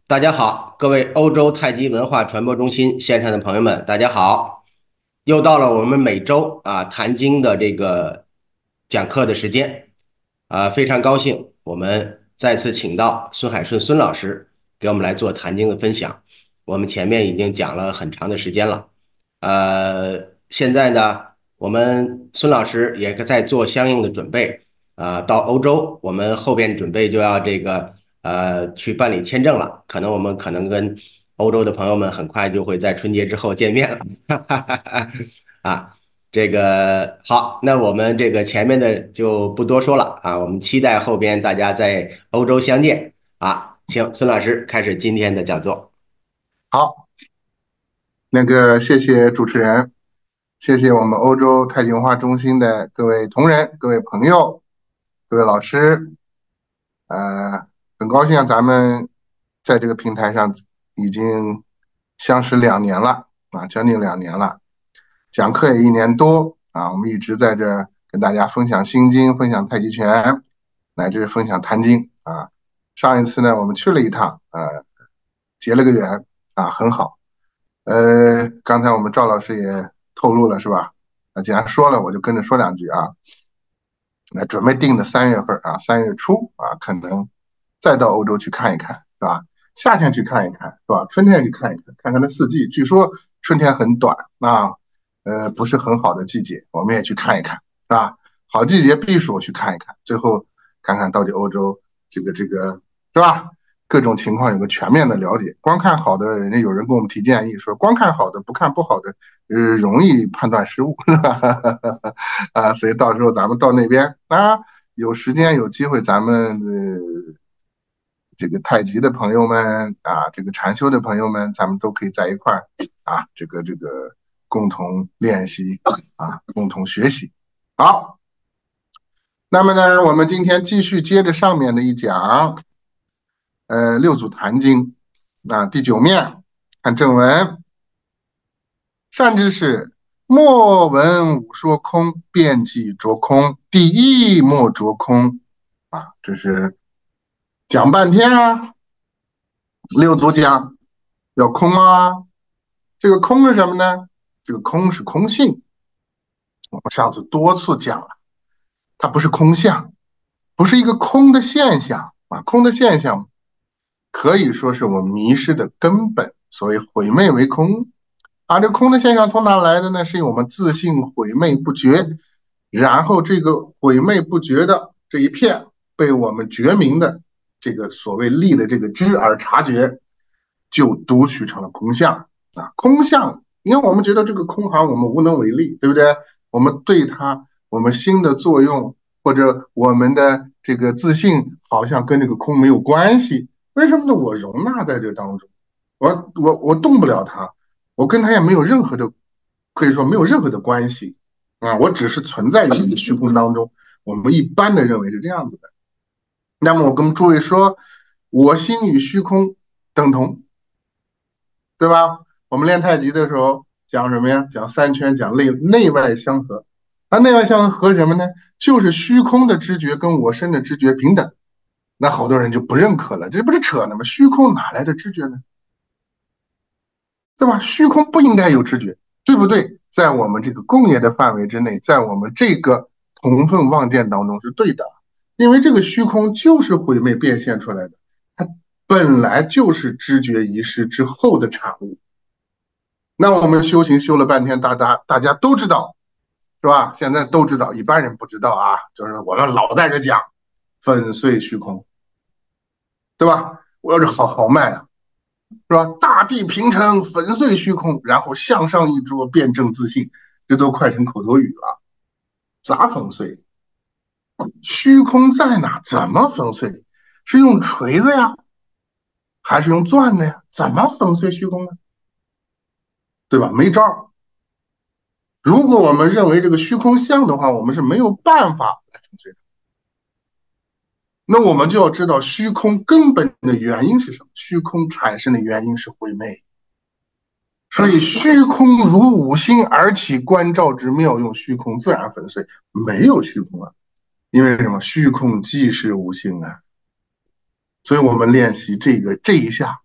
大家好，各位欧洲太极文化传播中心线上的朋友们，大家好！又到了我们每周谈经的这个讲课的时间非常高兴，我们再次请到孙海顺孙老师给我们来做谈经的分享。我们前面已经讲了很长的时间了，现在呢，我们孙老师也在做相应的准备，到欧洲，我们后边准备就要去办理签证了，我们可能跟欧洲的朋友们很快就会在春节之后见面了，啊，这个好，那我们这个前面的就不多说了啊，我们期待后边大家在欧洲相见啊，请孙老师开始今天的讲座。 好，谢谢主持人，谢谢我们欧洲太极文化中心的各位同仁、各位朋友、各位老师，很高兴咱们在这个平台上已经相识2年了将近2年了，讲课也1年多我们一直在这儿跟大家分享心经、分享太极拳，乃至分享坛经上一次呢，我们去了一趟结了个缘很好。刚才我们赵老师也透露了，是吧？既然说了，我就跟着说两句准备定的3月份3月初可能再到欧洲去看一看，是吧？夏天去看一看，是吧？春天去看一看，看看那四季。据说春天很短不是很好的季节，我们也去看一看，是吧？好季节避暑去看一看，最后看看到底欧洲这个是吧？各种情况有个全面的了解。光看好的，人家有人给我们提建议说，光看好的不看不好的，容易判断失误，是吧？所以到时候咱们到那边有时间有机会，咱们这个太极的朋友们这个禅修的朋友们，咱们都可以在一块儿这个共同练习共同学习。好，那么呢，我们今天继续接着上面的一讲。六祖坛经第9面，看正文。善知识，莫闻吾说空，遍计着空，第一莫着空这是讲半天六祖讲要空这个空是什么呢？这个空是空性。我们上次多次讲了，它不是空相，不是一个空的现象空的现象可以说是我们迷失的根本，所谓毁昧为空这空的现象从哪来的呢？是因为我们自信毁昧不觉，然后这个毁昧不觉的这一片被我们觉明的这个所谓立的这个知而察觉，就读取成了空相空相，因为我们觉得这个空好像我们无能为力，对不对？我们对它我们心的作用或者我们的这个自信好像跟这个空没有关系，为什么呢？我容纳在这当中，我动不了它，我跟它也没有任何的，可以说没有任何的关系我只是存在于这个虚空当中，我们一般的认为是这样子的。那么我跟诸位说，我心与虚空等同，对吧？我们练太极的时候讲什么呀？讲三圈，讲内外相合。内外相合什么呢？就是虚空的知觉跟我身的知觉平等。那好多人就不认可了，这不是扯呢吗？虚空哪来的知觉呢？对吧？虚空不应该有知觉，对不对？在我们这个共业的范围之内，在我们这个同分妄见当中是对的，因为这个虚空就是毁灭变现出来的，它本来就是知觉遗失之后的产物。那我们修行修了半天，大家都知道，是吧？现在都知道，一般人不知道就是我们老在这讲粉碎虚空，对吧？我要是好卖是吧？大地平成，粉碎虚空，然后向上一捉，辩证自信，这都快成口头语了。咋粉碎？虚空在哪？怎么粉碎？是用锤子呀，还是用钻的呀？怎么粉碎虚空呢？对吧？没招。如果我们认为这个虚空相的话，我们是没有办法来粉碎的。那我们就要知道虚空根本的原因是什么？虚空产生的原因是毁灭。所以虚空如五星而起，观照之妙用，虚空自然粉碎。没有虚空因为什么？虚空即是无形所以我们练习这一下，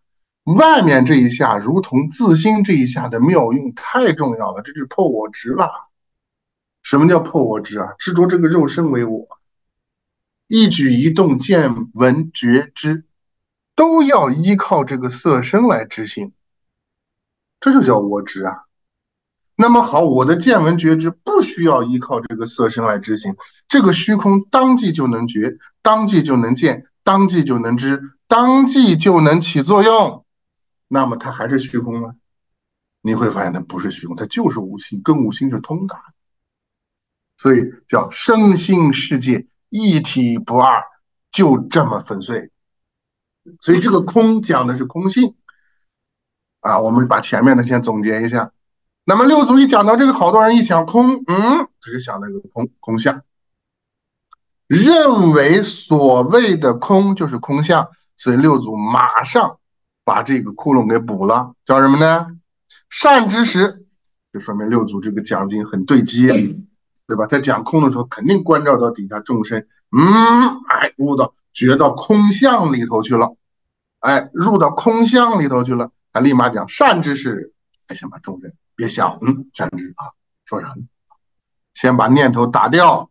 外面这一下如同自心这一下的妙用太重要了，这就是破我执了。什么叫破我执啊？执着这个肉身为我，一举一动见闻觉知都要依靠这个色身来执行，这就叫我执啊。那么好，我的见闻觉知不需要依靠这个色身来执行，这个虚空当即就能觉，当即就能见，当即就能知，当即就能起作用。那么它还是虚空吗？你会发现它不是虚空，它就是无心，跟无心是通达的。所以叫身心世界一体不二，就这么粉碎。所以这个空讲的是空性啊，我们把前面的先总结一下。那么六祖一讲到这个，好多人一想空，只是想那个空相，认为所谓的空就是空相，所以六祖马上把这个窟窿给补了，叫什么呢？善知识，就说明六祖这个讲经很对机，对吧？他讲空的时候，肯定关照到底下众生，悟到觉到空相里头去了，入到空相里头去了，他立马讲善知识，先把众生别想，善知识啊，说啥呢？先把念头打掉。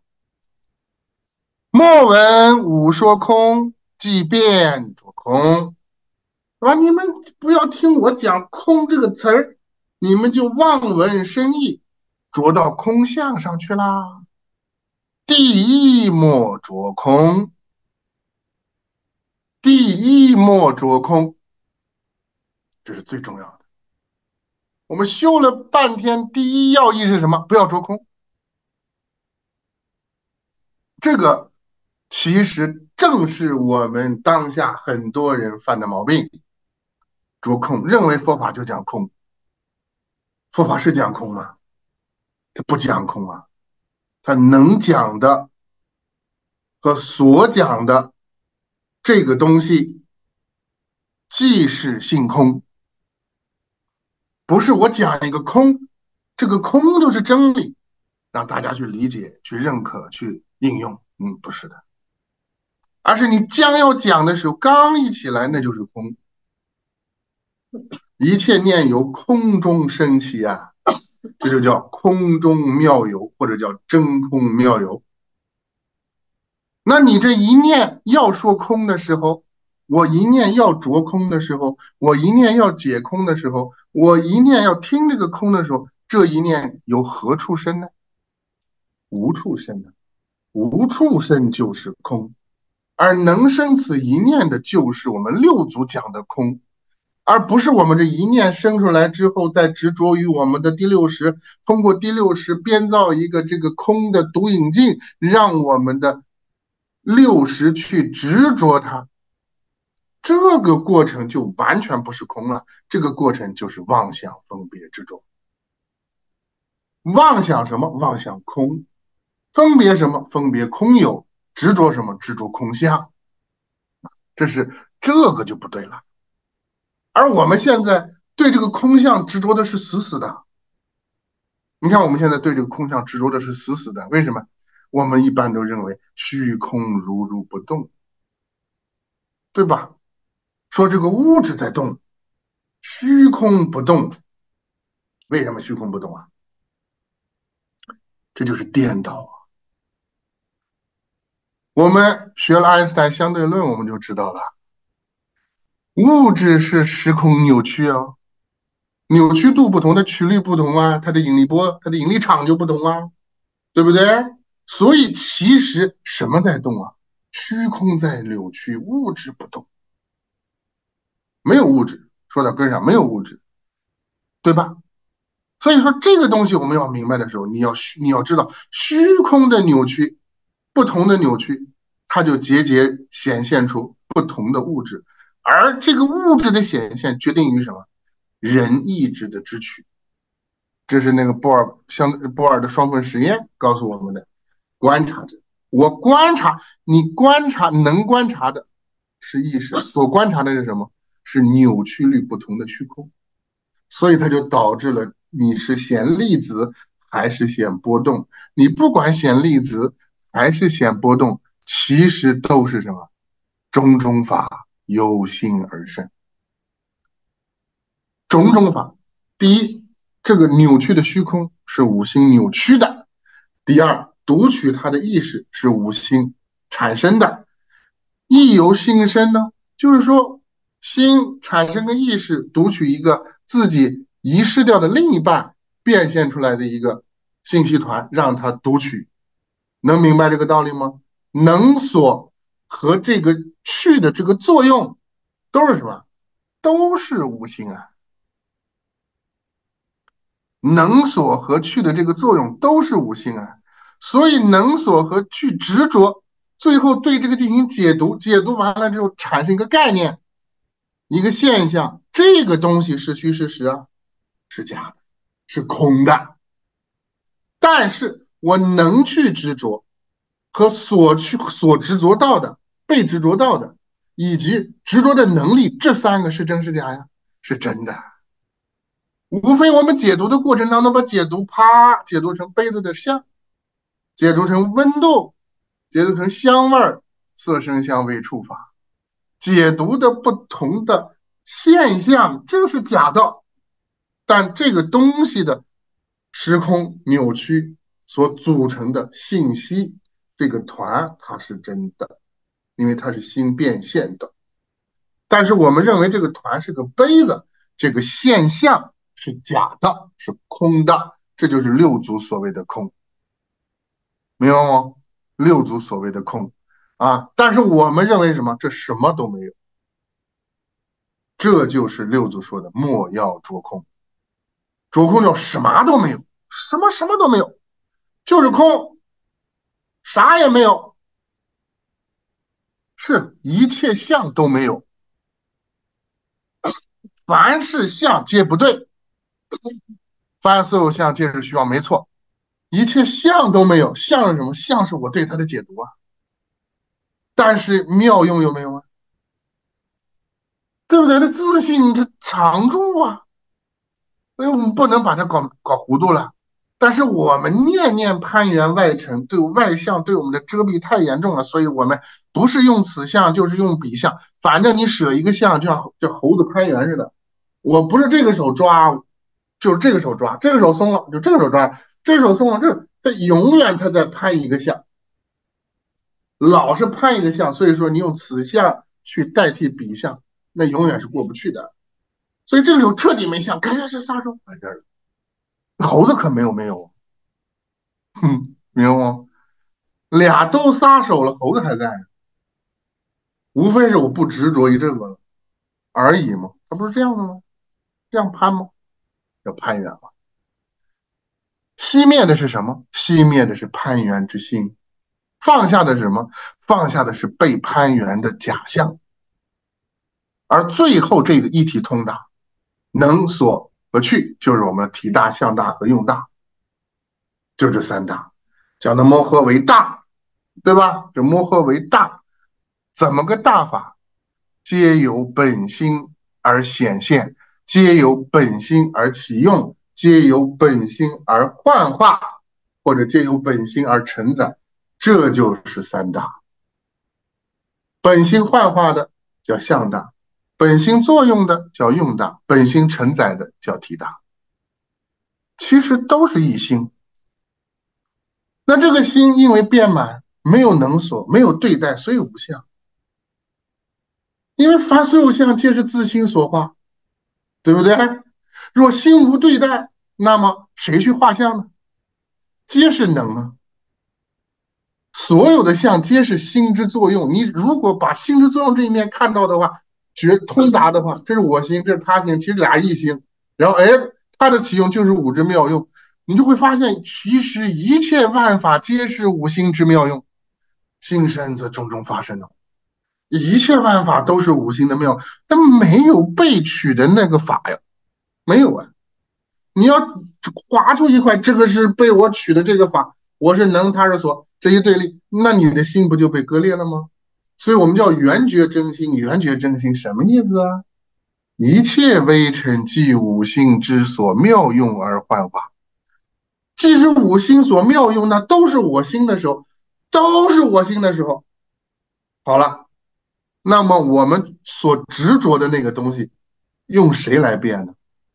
莫闻吾说空，即便着空，是吧？你们不要听我讲空这个词儿，你们就望文生义，着到空相上去啦。第一莫着空，第一莫着空，这是最重要的。我们修了半天，第一要义是什么？不要着空。这个其实正是我们当下很多人犯的毛病，着空，认为佛法就讲空。佛法是讲空吗？它不讲空啊，它能讲的和所讲的这个东西即是性空，不是我讲一个空，这个空就是真理，让大家去理解、去认可、去应用。不是的，而是你将要讲的时候，刚一起来那就是空，一切念由空中生起啊，这就叫空中妙有，或者叫真空妙有。那你这一念要说空的时候，我一念要着空的时候，我一念要解空的时候，我一念要听这个空的时候，这一念由何处生呢？无处生的，无处生就是空，而能生此一念的，就是我们六祖讲的空，而不是我们这一念生出来之后，再执着于我们的第六识，通过第六识编造一个这个空的独影镜，让我们的六识去执着它，这个过程就完全不是空了，这个过程就是妄想分别执着。妄想什么？妄想空。分别什么？分别空有。执着什么？执着空相。这个就不对了。而我们现在对这个空相执着的是死死的。你看我们现在对这个空相执着的是死死的，为什么？我们一般都认为虚空如如不动，对吧？说这个物质在动，虚空不动。为什么虚空不动啊？这就是颠倒啊！我们学了爱因斯坦相对论，我们就知道了，物质是时空扭曲啊，扭曲度不同，的曲率不同啊，它的引力波、它的引力场就不同啊，对不对？所以其实什么在动啊？虚空在扭曲，物质不动，没有物质，说到根上没有物质，对吧？所以说这个东西我们要明白的时候，你要知道虚空的扭曲，不同的扭曲，它就节节显现出不同的物质，而这个物质的显现决定于什么？人意志的支取。这是那个波尔的双缝实验告诉我们的。观察者，我观察，你观察能观察的是意识，所观察的是什么？是扭曲率不同的虚空。所以它就导致了你是显粒子还是显波动，你不管显粒子还是显波动，其实都是什么？种种法由心而生。 种种法。第一，这个扭曲的虚空是五心扭曲的；第二，读取它的意识是五心产生的。意由心生呢，就是说心产生个意识，读取一个自己遗失掉的另一半变现出来的一个信息团，让它读取。能明白这个道理吗？能所和这个去的这个作用都是什么？都是无心啊。能所和去的这个作用都是无心啊，所以能所和去执着，最后对这个进行解读，解读完了之后产生一个概念，一个现象，这个东西是虚是实啊？是假的，是空的。但是我能去执着和所执着到的、被执着到的，以及执着的能力，这三个是真是假呀？是真的。无非我们解读的过程当中，把解读解读成杯子的相，解读成温度，解读成香味、色声香味触法，解读的不同的现象，这是假的。但这个东西的时空扭曲所组成的信息，这个团它是真的，因为它是心变现的。但是我们认为这个团是个杯子，这个现象是假的，是空的，这就是六祖所谓的空，明白吗？六祖所谓的空啊，但是我们认为什么？这什么都没有，这就是六祖说的莫要着空。着空叫什么都没有，什么都没有，就是空，啥也没有，是一切相都没有，凡是相皆不对，凡所有相皆是虚妄，没错。一切相都没有，相是什么？相是我对它的解读啊。但是妙用有没有啊？对不对？它自信它常住啊，所以我们不能把它搞糊涂了。但是我们念念攀缘外尘，对外相对我们的遮蔽太严重了，所以我们不是用此相，就是用彼相，反正你舍一个相，就像猴子攀缘似的。我不是这个手抓，就是这个手抓，这个手松了，就这个手抓，这个手松了，它永远它在攀一个相，老是攀一个相，所以说你用此相去代替彼相，那永远是过不去的。所以这个手彻底没相，赶紧是撒手完事了。猴子可没有，明白吗？俩都撒手了，猴子还在，无非是我不执着于这个了而已嘛，它不是这样的吗？这样攀吗？叫攀缘嘛。熄灭的是什么？熄灭的是攀缘之心，放下的是什么？放下的是被攀缘的假象。而最后这个一体通达，能所和去，就是我们的体大、向大和用大，就这三大，讲的摩诃为大，对吧？这摩诃为大，怎么个大法？皆由本心而显现，皆由本心而起用，皆由本心而幻化，或者皆由本心而承载，这就是三大。本心幻化的叫向大，本心作用的叫用大，本心承载的叫体大。其实都是一心。那这个心因为变满，没有能所，没有对待，所以无相。因为凡所有相皆是自心所化，对不对？若心无对待，那么谁去画像呢？皆是能啊。所有的相皆是心之作用。你如果把心之作用这一面看到的话，通达的话，这是我心，这是他心，其实俩一心。然后他的起用就是五之妙用，你就会发现，其实一切万法皆是五心之妙用。心生则种种法生的，一切万法都是五心的妙，但没有被取的那个法呀，没有啊。你要划出一块，这个是被我取的这个法，我是能，他是所，这一对立，那你的心不就被割裂了吗？所以我们叫圆觉真心，圆觉真心什么意思啊？一切微尘即五心之所妙用而幻化，既是五心所妙用，那都是我心的时候，好了，那么我们所执着的那个东西，用谁来变呢？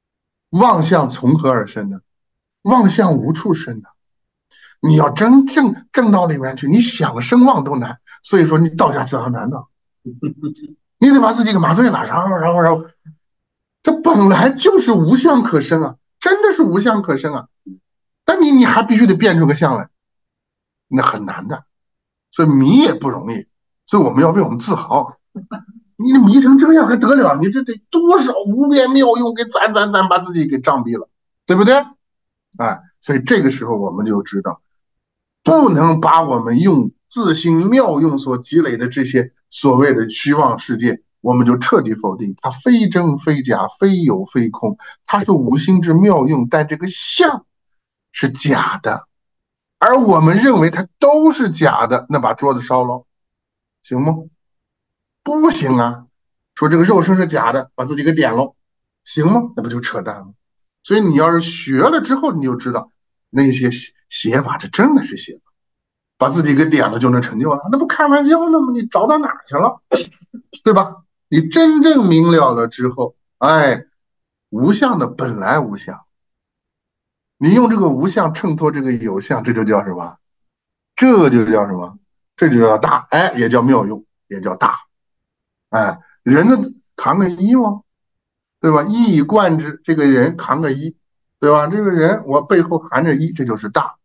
妄想从何而生呢？妄想无处生的。你要真正到里面去，你想生妄都难。所以说你道家是很难的，你得把自己给麻醉了，然后，这本来就是无相可生啊，真的是无相可生啊。但你还必须得变出个相来，那很难的。所以迷也不容易，所以我们要为我们自豪。你迷成这样还得了？你这得多少无边妙用给咱把自己给障蔽了，对不对？哎，所以这个时候我们就知道，不能把我们用自心妙用所积累的这些所谓的虚妄世界，我们就彻底否定它，非真非假，非有非空，它是无心之妙用，但这个相是假的，而我们认为它都是假的，那把桌子烧了，行吗？不行啊！说这个肉身是假的，把自己给点了，行吗？那不就扯淡了？所以你要是学了之后，你就知道那些写法，这真的是写法，把自己给点了就能成就了，那不开玩笑呢吗？你找到哪儿去了？对吧？你真正明了了之后，哎，无相的本来无相，你用这个无相衬托这个有相，这就叫什么？这就叫什么？这就叫大，哎，也叫妙用，也叫大。哎，人的扛个一吗？对吧？一以贯之，这个人扛个一，对吧？这个人我背后含着一，这就是大。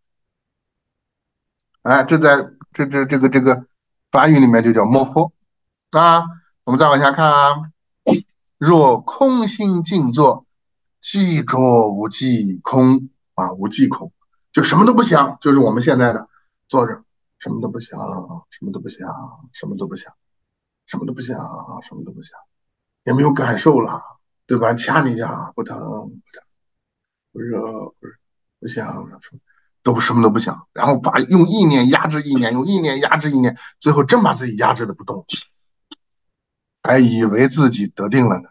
哎，这在这个法语里面就叫摩诃啊。我们再往下看啊，若空心静坐，寂着无际空啊，无际空，就什么都不想，就是我们现在的坐着，什么都不想，什么都不想，什么都不想，什么都不想，什么都不想，也没有感受了，对吧？掐你一下，不疼，不热，不想什么，什么都不想，然后用意念压制意念，用意念压制意念，最后真把自己压制的不动，还以为自己得定了呢，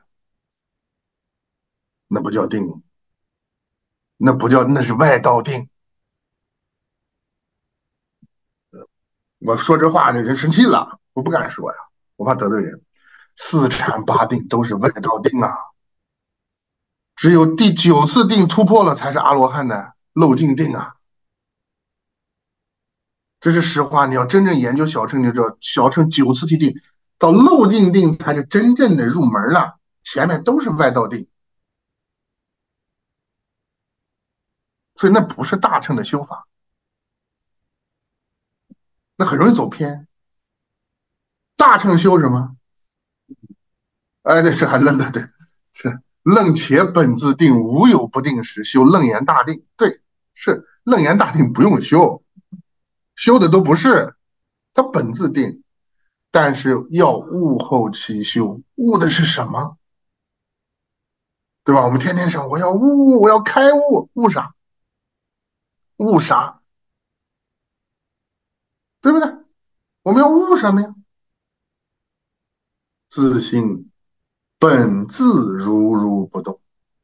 那不叫定，那不叫，那是外道定。我说这话，这人生气了，我不敢说呀，我怕得罪人。四禅八定都是外道定啊，只有第九次定突破了，才是阿罗汉的漏尽定啊。这是实话，你要真正研究小乘，你就知道，小乘九次提定到漏尽定才是真正的入门了，前面都是外道定，所以那不是大乘的修法，那很容易走偏。大乘修什么？哎，这是还愣的，对，是愣且本自定，无有不定时，修楞严大定。对，是楞严大定不用修，修的都不是，它本自定，但是要悟后其修，悟的是什么？对吧？我们天天说我要悟，我要开悟，悟啥？悟啥？对不对？我们要悟什么呀？自性本自如不动，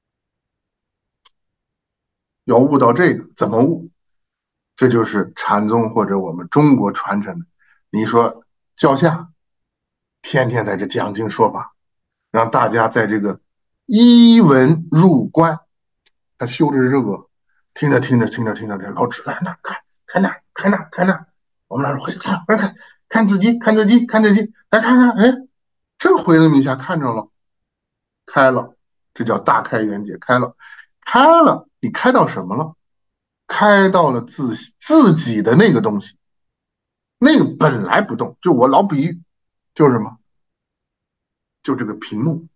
要悟到这个，怎么悟？这就是禅宗或者我们中国传承的。你说教下天天在这讲经说法，让大家在这个依文入观，他修的是这个，听着，这老指在那看那，我们老师回去看自己，来看看，哎，这回了一下，看着了，开了，这叫大开眼界，开了，你开到什么了？开到了自己的那个东西，那个本来不动，就我老比喻，就是什么？就这个屏幕，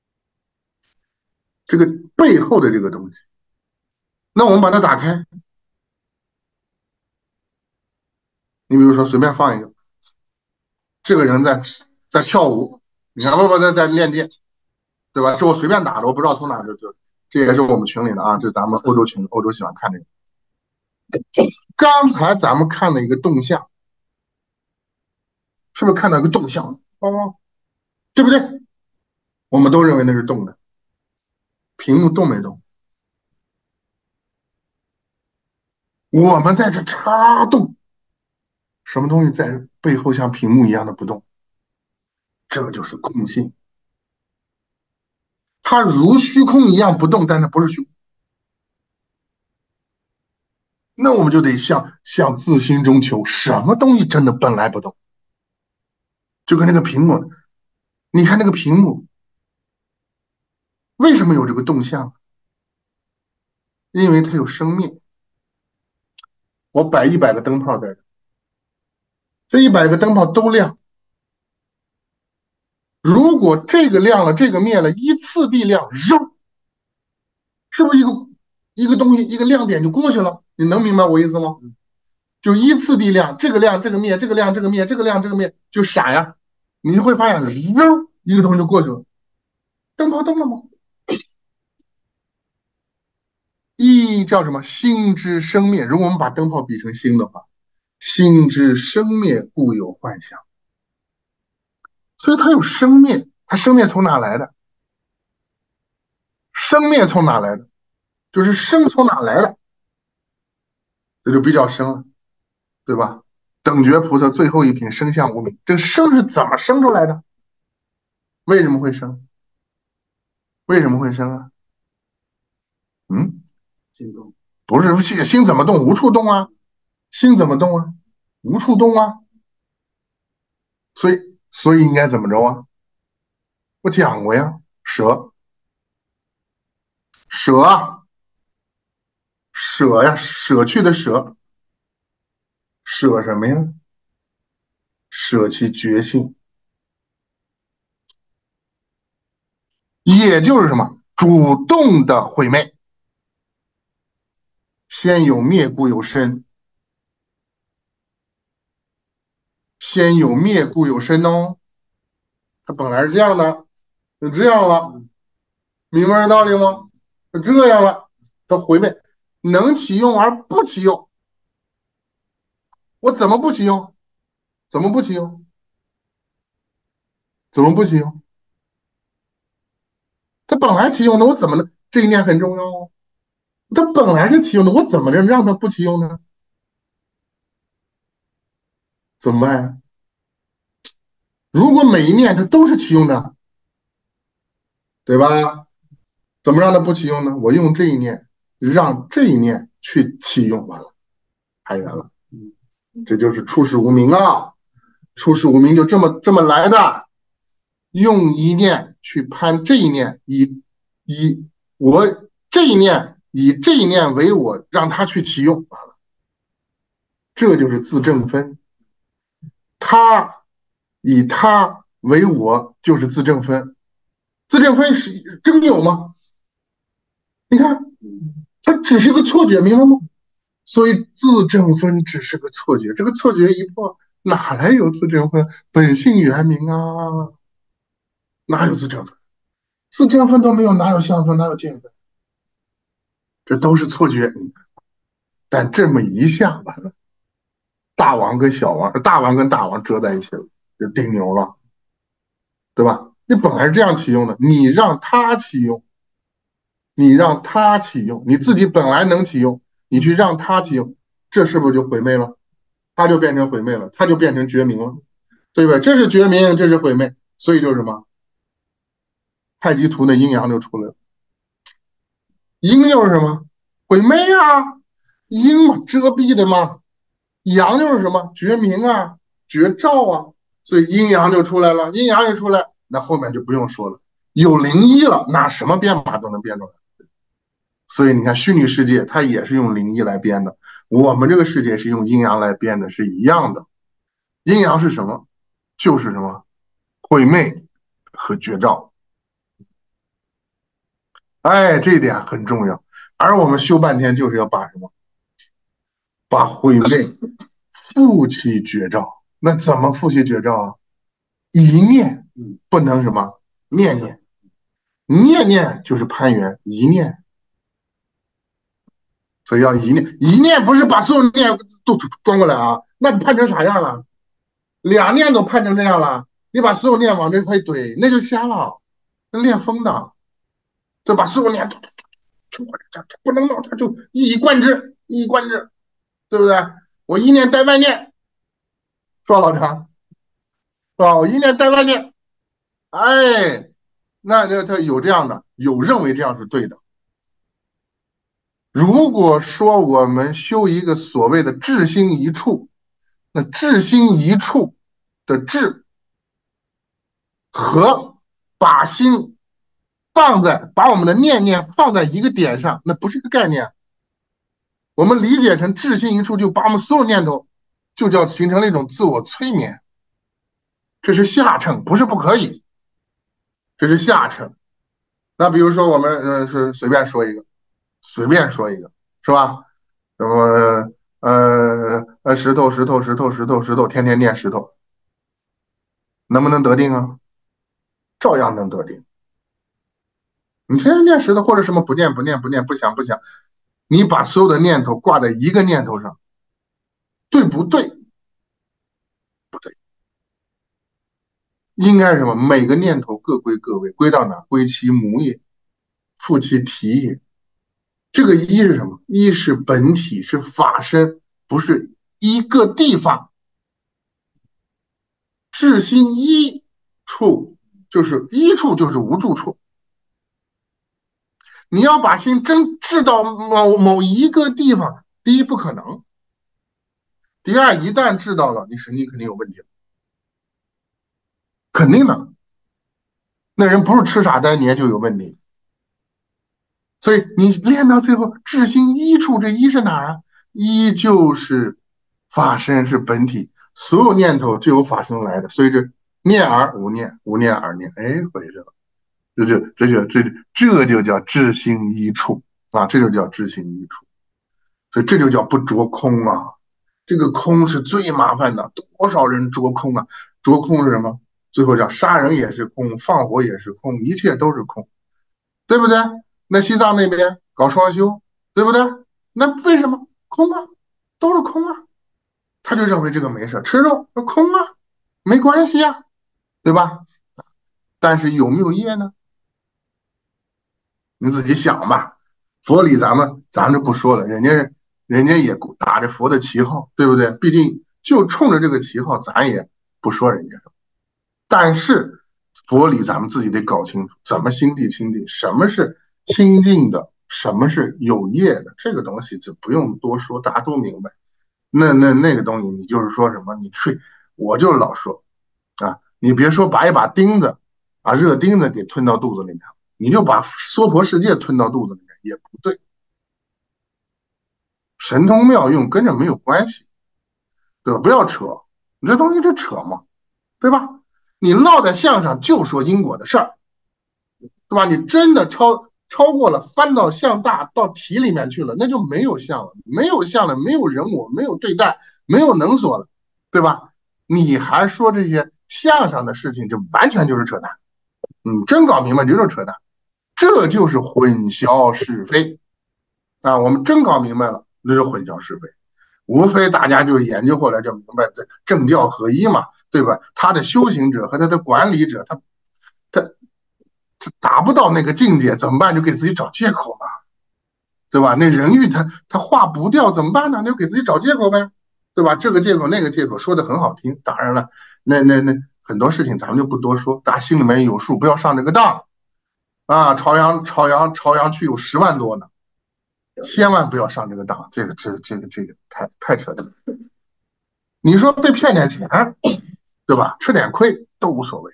这个背后的这个东西。那我们把它打开，你比如说随便放一个，这个人在跳舞，你看不在练剑，对吧？这我随便打的，我不知道从哪就这也是我们群里的啊，这是咱们欧洲群，欧洲喜欢看这个。刚才咱们看了一个动向，是不是看到一个动向？哦，对不对？我们都认为那是动的，屏幕动没动？我们在这插动，什么东西在背后像屏幕一样的不动？这就是空性。 它如虚空一样不动，但它不是虚空。那我们就得向自心中求，什么东西真的本来不动？就跟那个屏幕，你看那个屏幕，为什么有这个动向？因为它有生灭。我摆100个灯泡在这，这100个灯泡都亮。如果这个亮了，这个灭了，依次地亮，扔，是不是一个东西一个亮点就过去了？你能明白我意思吗？就依次地亮，这个亮这个灭，这个亮这个灭，这个亮这个灭，就闪呀，你就会发现扔一个东西就过去了。灯泡动了吗？叫什么？心之生灭。如果我们把灯泡比成心的话，心之生灭，故有幻象。所以它有生灭，它生灭从哪来的？生灭从哪来的？就是生从哪来的？这就比较深了，对吧？等觉菩萨最后一品生相无名，这个生是怎么生出来的？为什么会生？为什么会生啊？心动？不是心怎么动？无处动啊。心怎么动啊？无处动啊。所以应该怎么着啊？我讲过呀，舍啊，舍呀，舍去的舍，舍什么呀？舍其觉性，也就是什么？主动的毁灭。先有灭，故有生。先有灭，故有生哦。它本来是这样的，就这样了，明白这道理吗？就这样了，它毁灭，能启用而不启用。我怎么不启用？怎么不启用？怎么不启用？它本来启用的，我怎么能？这一点很重要哦。它本来是启用的，我怎么能让它不启用呢？怎么办呀？如果每一念它都是启用的，对吧？怎么让它不启用呢？我用这一念，让这一念去启用，完了，开源了。这就是出世无名啊！出世无名就这么来的，用一念去攀这一念，以我这一念以这一念为我，让它去启用，完了，这就是自证分。他以他为我，就是自证分。自证分是真有吗？你看，它只是个错觉，明白吗？所以自证分只是个错觉，这个错觉一破，哪来有自证分？本性原明啊，哪有自证分？自证分都没有，哪有相分？哪有见分？这都是错觉。但这么一下完了，大王跟小王，大王跟大王折在一起了，就顶牛了，对吧？你本来是这样启用的，你让他启用，你让他启用，你自己本来能启用，你去让他启用，这是不是就毁灭了？他就变成毁灭了，他就变成绝明了，对吧？这是绝明，这是毁灭，所以就是什么？太极图的阴阳就出来了。阴就是什么？毁灭啊，阴嘛，遮蔽的嘛。阳就是什么？绝明啊，绝照啊，所以阴阳就出来了。阴阳一出来，那后面就不用说了，有灵一了，那什么编码都能编出来。所以你看，虚拟世界它也是用灵一来编的，我们这个世界是用阴阳来编的，是一样的。阴阳是什么？就是什么？毁灭和绝照。哎，这一点很重要。而我们修半天就是要把什么？把毁灭复其绝照。那怎么复其绝照啊？一念不能什么？念念，念念就是攀缘，一念。所以要一念，一念不是把所有念都装过来啊，那你判成啥样了？两念都判成这样了，你把所有念往这块怼，那就瞎了，那练疯的，对吧？所有念不能弄，他就一以贯之，一以贯之，对不对？我一念带万念，是吧，老常？是吧？我一念带万念，哎， 那他有这样的，有认为这样是对的。如果说我们修一个所谓的至心一处，那至心一处的至和把心把我们的念放在一个点上，那不是一个概念。我们理解成至心一处，就把我们所有念头就叫形成了一种自我催眠，这是下乘，不是不可以，这是下乘。那比如说我们是随便说一个，是吧？什么石头，天天念石头，能不能得定啊？照样能得定。你天天念石头，或者什么不念，不想，你把所有的念头挂在一个念头上，对不对？不对，应该是什么？每个念头各归各位，归到哪？归其母也，复其体也。这个一是什么？一是本体，是法身，不是一个地方。至心一处，就是一处就是无住处。你要把心真至到某一个地方，第一不可能，第二一旦至到了，你神经肯定有问题了，肯定的。那人不是痴傻呆黏就有问题。所以你练到最后，至心一处，这一是哪儿啊？一就是法身，是本体，所有念头就由法身来的，所以这念而无念，无念而念，哎，回去了。这就叫至心一处啊，这就叫至心一处，所以这就叫不着空啊。这个空是最麻烦的，多少人着空啊？着空是什么？最后叫杀人也是空，放火也是空，一切都是空，对不对？那西藏那边搞双修，对不对？那为什么空啊？都是空啊，他就认为这个没事，吃肉那空啊，没关系啊，对吧？但是有没有业呢？你自己想吧。佛理咱们就不说了，人家也打着佛的旗号，对不对？毕竟就冲着这个旗号，咱也不说人家什么。但是佛理咱们自己得搞清楚，怎么心地清净，什么是清净的，什么是有业的，这个东西就不用多说，大家都明白。那个东西，你就是说什么，我就老说啊，你别说把一把钉子啊，热钉子给吞到肚子里面，你就把娑婆世界吞到肚子里面也不对，神通妙用跟着没有关系，对吧？不要扯，你这东西这扯嘛，对吧？你落在相上就说因果的事儿，对吧？你真的超过了，翻到相大到体里面去了，那就没有相了，没有相了，没有人我，没有对待，没有能所了，对吧？你还说这些相上的事情，这完全就是扯淡。真搞明白就是扯淡，这就是混淆是非啊！我们真搞明白了，那是混淆是非。无非大家就研究后来就明白，这政教合一嘛，对吧？他的修行者和他的管理者，他达不到那个境界，怎么办？就给自己找借口嘛，对吧？那人欲他化不掉，怎么办呢？那就给自己找借口呗，对吧？这个借口那个借口说的很好听，当然了，那很多事情咱们就不多说，大家心里面有数，不要上这个当啊！朝阳区有10万多呢，千万不要上这个当，这个太扯淡。你说被骗点钱，对吧？吃点亏都无所谓。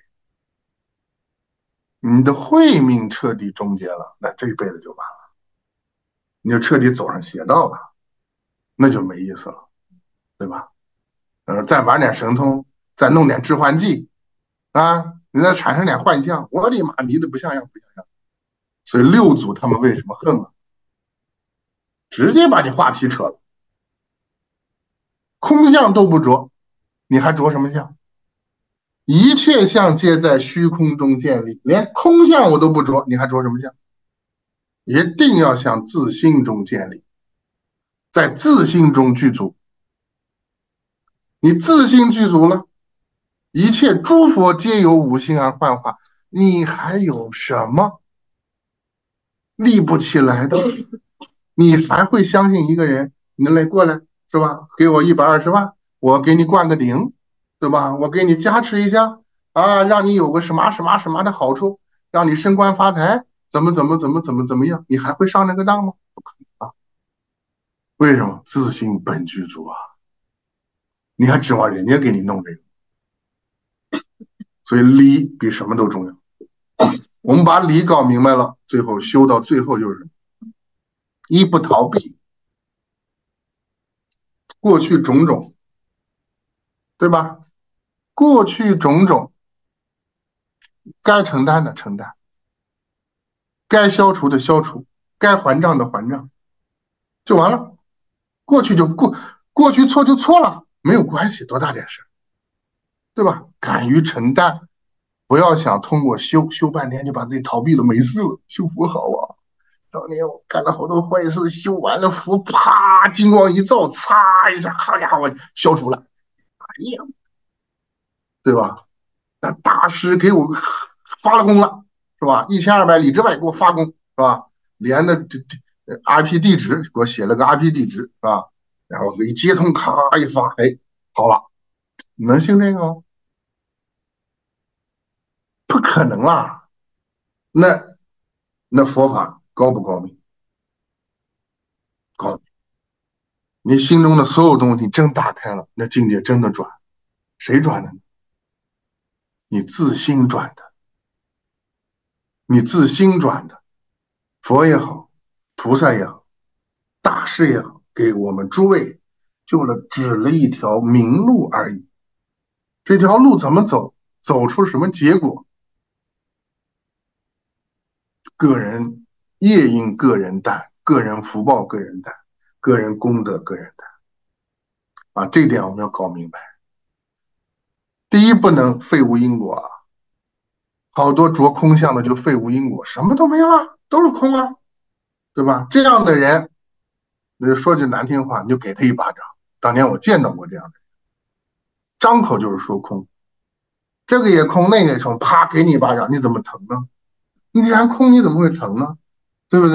你的慧命彻底终结了，那这一辈子就完了，你就彻底走上邪道了，那就没意思了，对吧？再玩点神通，再弄点致幻剂啊，你再产生点幻象，我的妈，迷的不像样。所以六祖他们为什么恨啊？直接把你画皮扯了，空相都不着，你还着什么相？一切相皆在虚空中建立，连空相我都不着，你还着什么相？一定要向自心中建立，在自心中具足。你自心具足了，一切诸佛皆由五心而幻化，你还有什么立不起来的？你还会相信一个人？你来过来是吧？给我120万，我给你灌个顶，对吧？我给你加持一下啊，让你有个什么的好处， 让你升官发财，怎么样，你还会上那个当吗？不可能啊！为什么？自性本具足啊！你还指望人家给你弄这个？所以理比什么都重要。我们把理搞明白了，最后修到最后就是一不逃避过去种种，对吧？过去种种该承担的承担，该消除的消除，该还账的还账，就完了。过去就过去错就错了，没有关系，多大点事，对吧？敢于承担，不要想通过修半天就把自己逃避了，没事了。修福好啊，当年我干了好多坏事，修完了福，啪，金光一照，嚓一下，好家伙，消除了，哎呀，对吧？那大师给我发了功了，是吧？1200里之外给我发功，是吧？连的IP 地址给我写了个 IP 地址，是吧？然后一接通，咔一发，哎，好了，你能信这个吗？不可能啦！那佛法高不高明？高明！你心中的所有东西真打开了，那境界真的转，谁转的呢？你自心转的，你自心转的。佛也好，菩萨也好，大师也好，给我们诸位指了一条明路而已。这条路怎么走，走出什么结果，个人业因个人担，个人福报个人担，个人功德个人担啊！这点我们要搞明白。第一，不能废无因果啊！好多着空相的就废无因果，什么都没了，都是空啊，对吧？这样的人，说句难听话，你就给他一巴掌。当年我见到过这样的人，张口就是说空，这个也空，那个也空，啪给你一巴掌，你怎么疼呢？你既然空，你怎么会疼呢？对不对？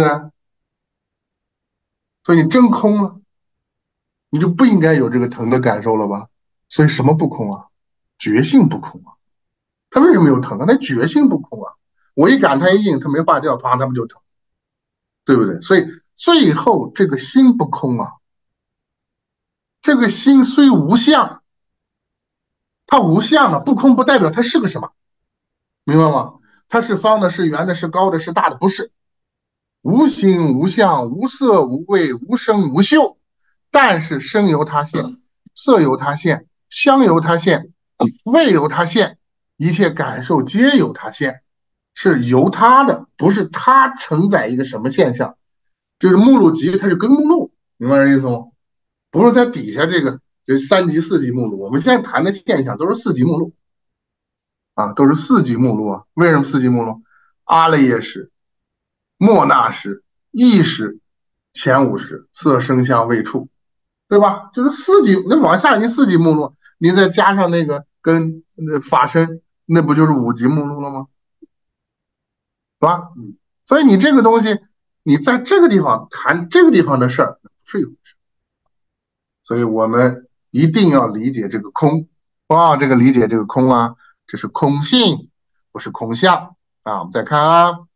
所以你真空了，你就不应该有这个疼的感受了吧？所以什么不空啊？觉性不空啊！他为什么有疼啊？他觉性不空啊！我一赶他一硬，他没化掉，啪，他不就疼，对不对？所以最后这个心不空啊，这个心虽无相，它无相啊，不空不代表它是个什么，明白吗？它是方的，是圆的，是高的，是大的，不是。无形无相，无色无味，无声无嗅，但是声由它现，色由它现，香由它现，味由它现，一切感受皆由它现，是由它的，不是它承载一个什么现象。就是目录集，它是根目录，明白这意思吗？不是在底下这3级、4级目录，我们现在谈的现象都是4级目录啊，都是4级目录啊。为什么4级目录？阿赖耶识、莫那识、意识、前5识、色声香味触，对吧？就是4级，那往下你4级目录，你再加上那个跟法身，那不就是5级目录了吗？是吧？所以你这个东西，你在这个地方谈这个地方的事儿，不是一回事。所以我们一定要理解这个空啊，这个理解这个空啊，这是空性，不是空相啊。我们再看啊，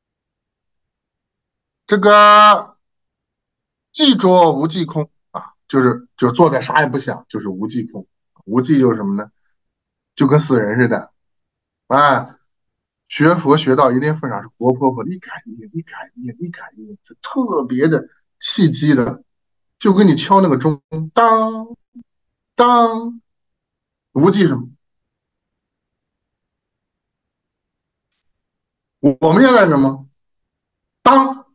这个寂着无寂空啊，就是坐在啥也不想，就是无寂空。无寂就是什么呢？就跟死人似的，哎，学佛学到一定份上是活泼泼的，一感应一感应一感应，是特别的契机的，就跟你敲那个钟，当当，无忌什么？我们现在什么？当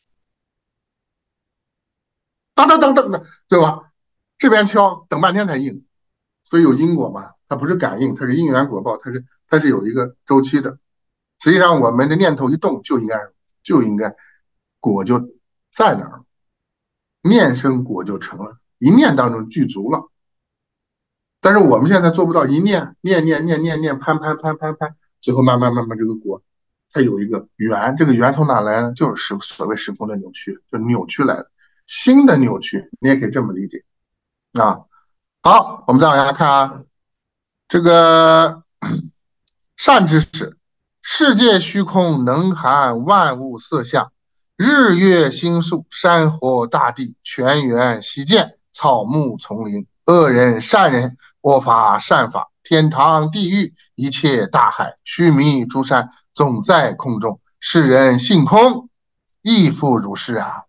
当当当当的，对吧？这边敲，等半天才应，所以有因果嘛？它不是感应，它是因缘果报，它是有一个周期的。实际上，我们的念头一动，就应该果就在那儿，念生果就成了，一念当中具足了。但是我们现在做不到一念攀，最后慢慢这个果，它有一个缘，这个缘从哪来呢？就是所谓时空的扭曲，就扭曲来的，新的扭曲，你也可以这么理解啊。好，我们再往下看啊，这个善知识世界虚空能含万物色相，日月星宿，山河大地，泉源溪涧，草木丛林，恶人善人，恶法善法，天堂地狱，一切大海，须弥诸山，总在空中。世人信空，亦复如是啊。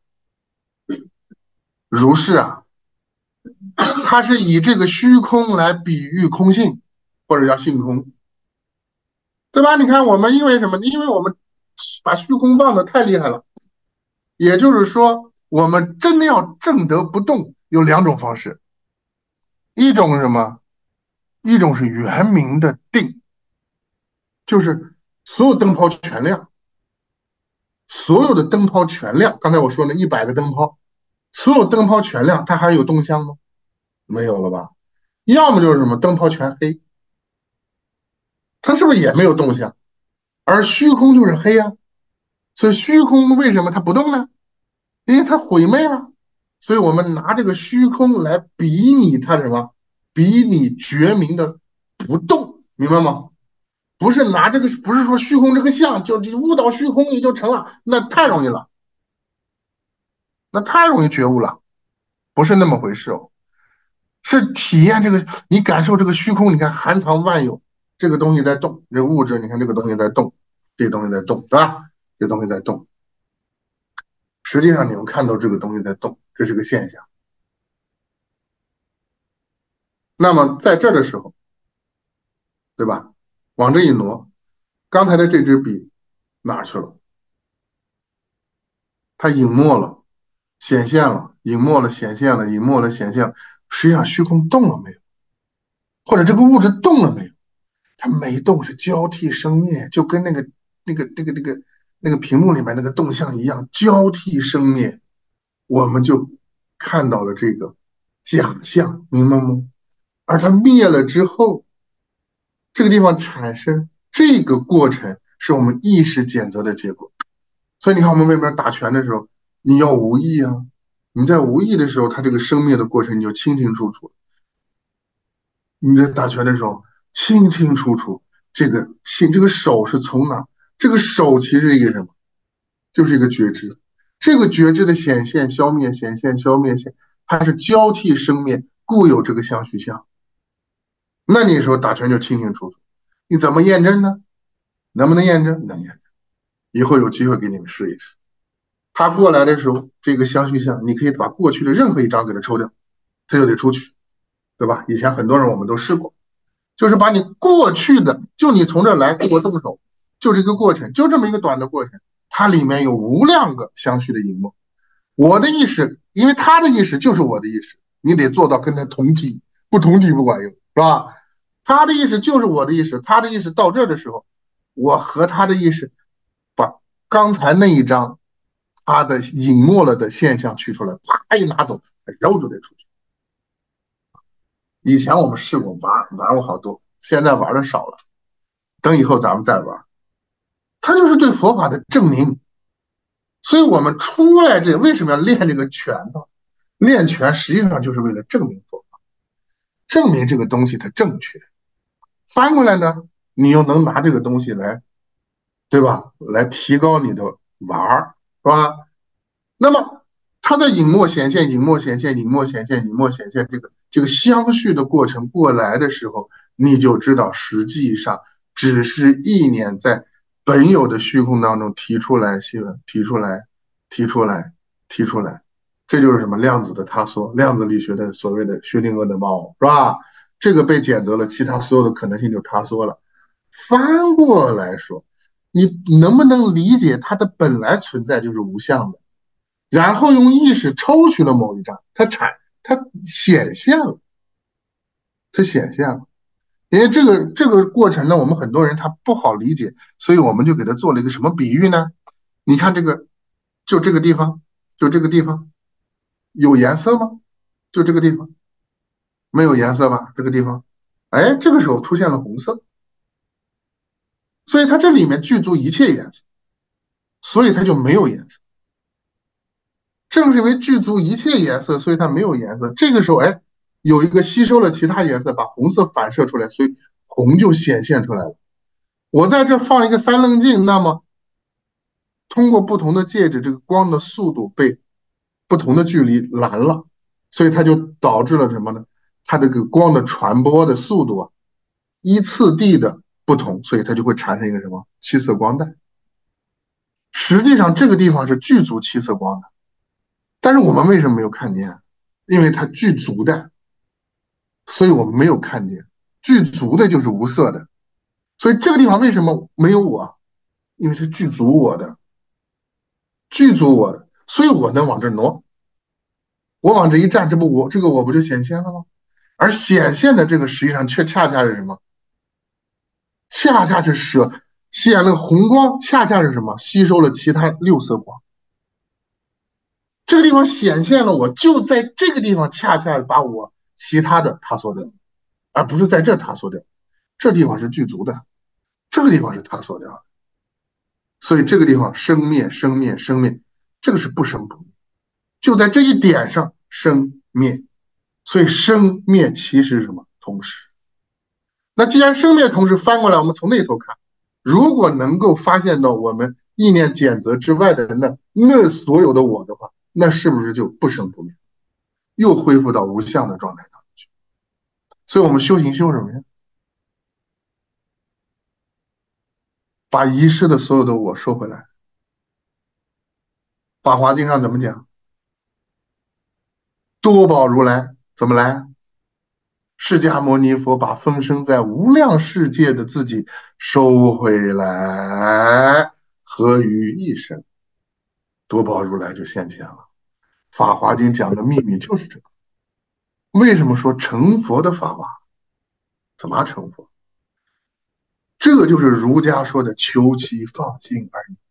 如是啊，它是以这个虚空来比喻空性，或者叫性空，对吧？你看我们因为什么？因为我们把虚空忘得太厉害了。也就是说，我们真的要正得不动，有两种方式，一种是什么？一种是圆明的定，就是所有灯泡全亮，所有的灯泡全亮。刚才我说了100个灯泡，所有灯泡全亮，它还有动向吗？没有了吧？要么就是什么灯泡全黑，它是不是也没有动向？而虚空就是黑啊，所以虚空为什么它不动呢？因为它毁灭了。所以我们拿这个虚空来比拟它什么？比拟觉明的不动，明白吗？不是拿这个，不是说虚空这个相，就悟到虚空你就成了，那太容易了，那太容易觉悟了，不是那么回事哦。是体验这个，你感受这个虚空，你看含藏万有，这个东西在动，这个物质，你看这个东西在动，这个东西在动，对吧？这个东西在动，实际上你们看到这个东西在动，这是个现象。那么在这的时候，对吧？往这一挪，刚才的这支笔哪儿去了？它隐没了，显现了，隐没了，显现了，隐没了，显现了。实际上虚空动了没有？或者这个物质动了没有？它没动，是交替生灭，就跟那个屏幕里面那个动向一样，交替生灭，我们就看到了这个假象，明白吗？而它灭了之后，这个地方产生这个过程，是我们意识检测的结果。所以你看，我们外面打拳的时候，你要无意啊，你在无意的时候，它这个生灭的过程你就清清楚楚。你在打拳的时候，清清楚楚，这个手是从哪？这个手其实是一个什么？就是一个觉知。这个觉知的显现、消灭、显现、消灭、它是交替生灭，故有这个相虚相。那你说打拳就清清楚楚，你怎么验证呢？能不能验证？能验证。以后有机会给你们试一试。他过来的时候，这个相虚相，你可以把过去的任何一张给它抽掉，它就得出去，对吧？以前很多人我们都试过，就是把你过去的，就你从这来给我动手，就这个过程，就这么一个短的过程，它里面有无量个相续的隐没。我的意识，因为他的意识就是我的意识，你得做到跟他同体，不同体不管用，是吧？他的意识就是我的意识，他的意识到这的时候，我和他的意识把刚才那一张他的隐没了的现象取出来，啪一拿走，然后就得出去。以前我们试过玩过好多，现在玩的少了。等以后咱们再玩，它就是对佛法的证明。所以我们出来这为什么要练这个拳呢？练拳实际上就是为了证明佛法，证明这个东西它正确。翻过来呢，你又能拿这个东西来，对吧？来提高你的玩，是吧？那么它在隐没显现、隐没显现、隐没显现、隐没显现这个相续的过程过来的时候，你就知道实际上只是意念在本有的虚空当中提出来、提出来、提出来、提出来，这就是什么量子的塌缩，量子力学的所谓的薛定谔的猫，是吧？这个被检测了，其他所有的可能性就塌缩了。翻过来说，你能不能理解它的本来存在就是无相的？然后用意识抽取了某一张，它显现了，它显现了。因为这个过程呢，我们很多人他不好理解，所以我们就给他做了一个什么比喻呢？你看这个，就这个地方，就这个地方有颜色吗？就这个地方没有颜色吧？这个地方，哎，这个时候出现了红色，所以它这里面具足一切颜色，所以它就没有颜色。正是因为具足一切颜色，所以它没有颜色。这个时候，哎，有一个吸收了其他颜色，把红色反射出来，所以红就显现出来了。 我在这放一个三棱镜，那么通过不同的介质，这个光的速度被不同的距离拦了，所以它就导致了什么呢？它这个光的传播的速度啊，依次第的不同，所以它就会产生一个什么七色光带。实际上这个地方是具足七色光的，但是我们为什么没有看见？因为它具足的，所以我们没有看见。具足的就是无色的，所以这个地方为什么没有我？因为是具足我的，具足我的，所以我能往这挪。我往这一站，这不我这个我不就显现了吗？而显现的这个实际上却恰恰是什么？恰恰是显了红光，恰恰是什么？吸收了其他六色光。这个地方显现了我，就在这个地方恰恰把我其他的塌缩掉，而不是在这塌缩掉。这地方是具足的，这个地方是塌缩掉的。所以这个地方生灭生灭生灭，这个是不生不灭，就在这一点上生灭。所以生灭其实是什么？同时。那既然生灭同时，翻过来我们从那头看，如果能够发现到我们意念检则之外的那所有的我的话，那是不是就不生不灭，又恢复到无相的状态当中去？所以我们修行修什么呀？把遗失的所有的我收回来。法华经上怎么讲？多宝如来怎么来？释迦牟尼佛把风生在无量世界的自己收回来，合于一身，多宝如来就现前了。法华经讲的秘密就是这个。为什么说成佛的法华？怎么成佛？这就是儒家说的求其放心而已，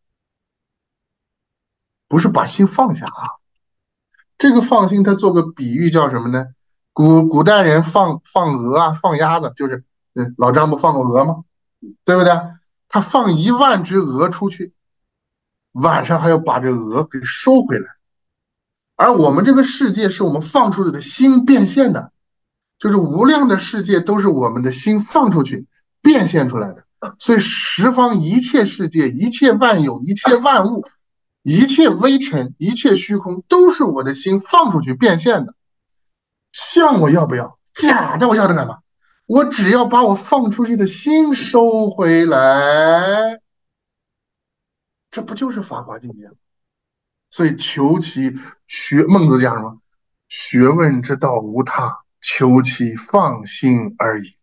不是把心放下啊。这个放心，他做个比喻叫什么呢？古代人放鹅啊，放鸭子，就是老张不放过鹅吗？对不对？他放10000只鹅出去，晚上还要把这鹅给收回来。而我们这个世界是我们放出去的心变现的，就是无量的世界都是我们的心放出去变现出来的。所以十方一切世界、一切万有、一切万物、一切微尘、一切虚空，都是我的心放出去变现的。像我要不要？假的我要它干嘛？我只要把我放出去的心收回来，这不就是法华境界吗？所以求其孟子讲什么？学问之道无他，求其放心而已。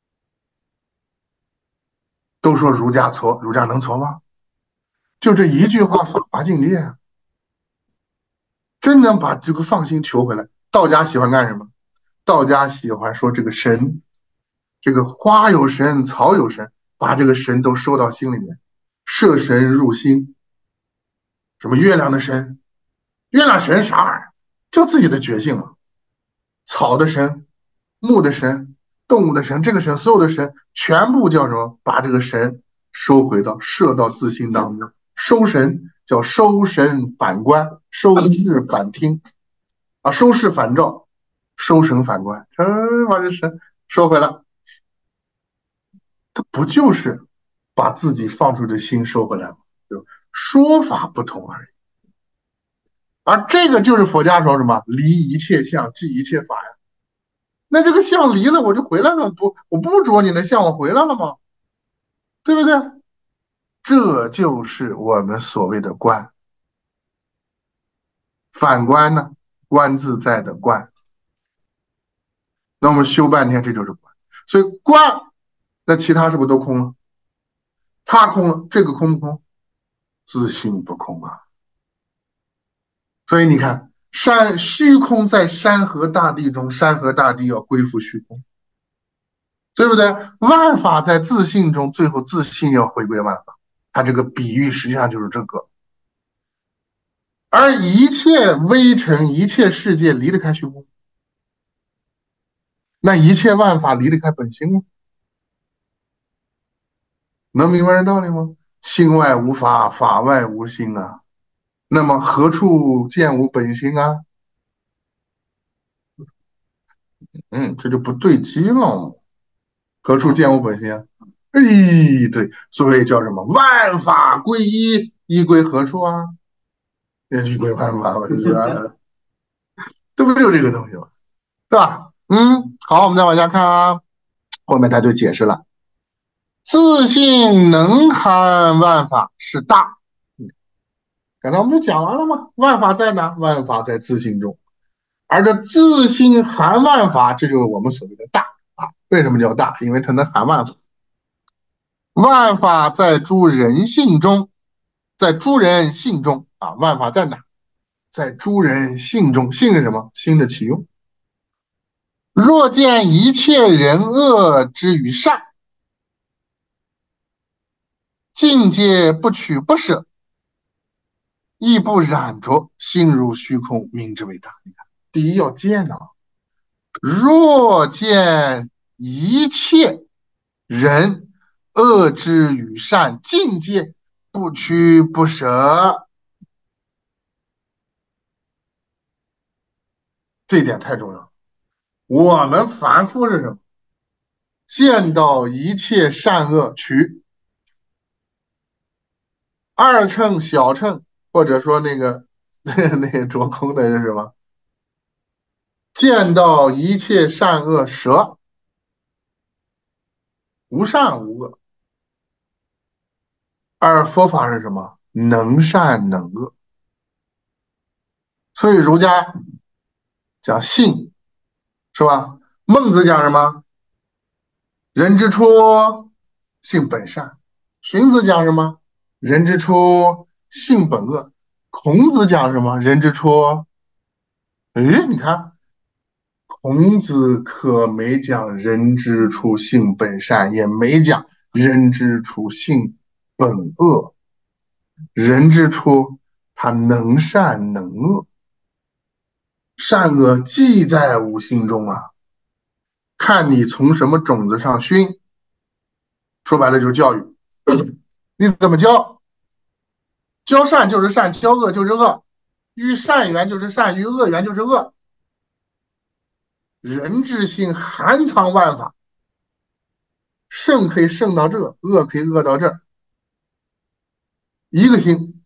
都说儒家错，儒家能错吗？就这一句话，法华境界啊，真能把这个放心求回来。道家喜欢干什么？道家喜欢说这个神，这个花有神，草有神，把这个神都收到心里面，摄神入心。什么月亮的神？月亮神啥玩意儿？就自己的觉性嘛。草的神、木的神、动物的神，这个神所有的神全部叫什么？把这个神收回到摄到自心当中。收神叫收神反观，收视反听啊，收视反照，收神反观，把这神收回来。它不就是把自己放出的心收回来吗？就说法不同而已。而这个就是佛家说什么离一切相，即一切法呀。那这个相离了，我就回来了，我不着你的相，我回来了吗？对不对？这就是我们所谓的观。反观呢，观自在的观。那我们修半天，这就是观。所以观，那其他是不是都空了？它空了，这个空不空？自性不空啊。所以你看，虚空在山河大地中，山河大地要归附虚空，对不对？万法在自性中，最后自性要回归万法。它这个比喻实际上就是这个。而一切微尘、一切世界离得开虚空，那一切万法离得开本心吗？能明白这道理吗？心外无法，法外无心啊。那么何处见无本心啊？这就不对机了。何处见无本心啊？ 哎，对，所谓叫什么万法归一，一归何处啊？一归万法嘛，是吧？这不就这个东西吗？对吧？好，我们再往下看啊，后面他就解释了，自性能含万法是大。刚才我们就讲完了吗？万法在哪？万法在自性中，而这自性含万法，这就是我们所谓的大啊。为什么叫大？因为它能含万法。万法在诸人性中，在诸人性中啊，万法在哪？在诸人性中。性是什么？心的起用。若见一切人恶之与善，境界不取不舍，亦不染着，心如虚空，名之为大。你看，第一要见呢，若见一切人恶之与善，境界不取不舍，这一点太重要了。我们凡夫是什么？见到一切善恶取，二乘小乘，或者说那个那个着空的是什么？见到一切善恶舍，无善无恶。而佛法是什么？能善能恶。所以儒家讲性，是吧？孟子讲什么？人之初，性本善。荀子讲什么？人之初，性本恶。孔子讲什么？人之初，哎，你看，孔子可没讲人之初性本善，也没讲人之初性本恶。人之初，他能善能恶，善恶既在吾心中啊，看你从什么种子上熏。说白了就是教育，你怎么教？教善就是善，教恶就是恶，于善缘就是善，于恶缘就是恶。人之性含藏万法，圣可以圣到这，恶可以恶到这儿，一个心。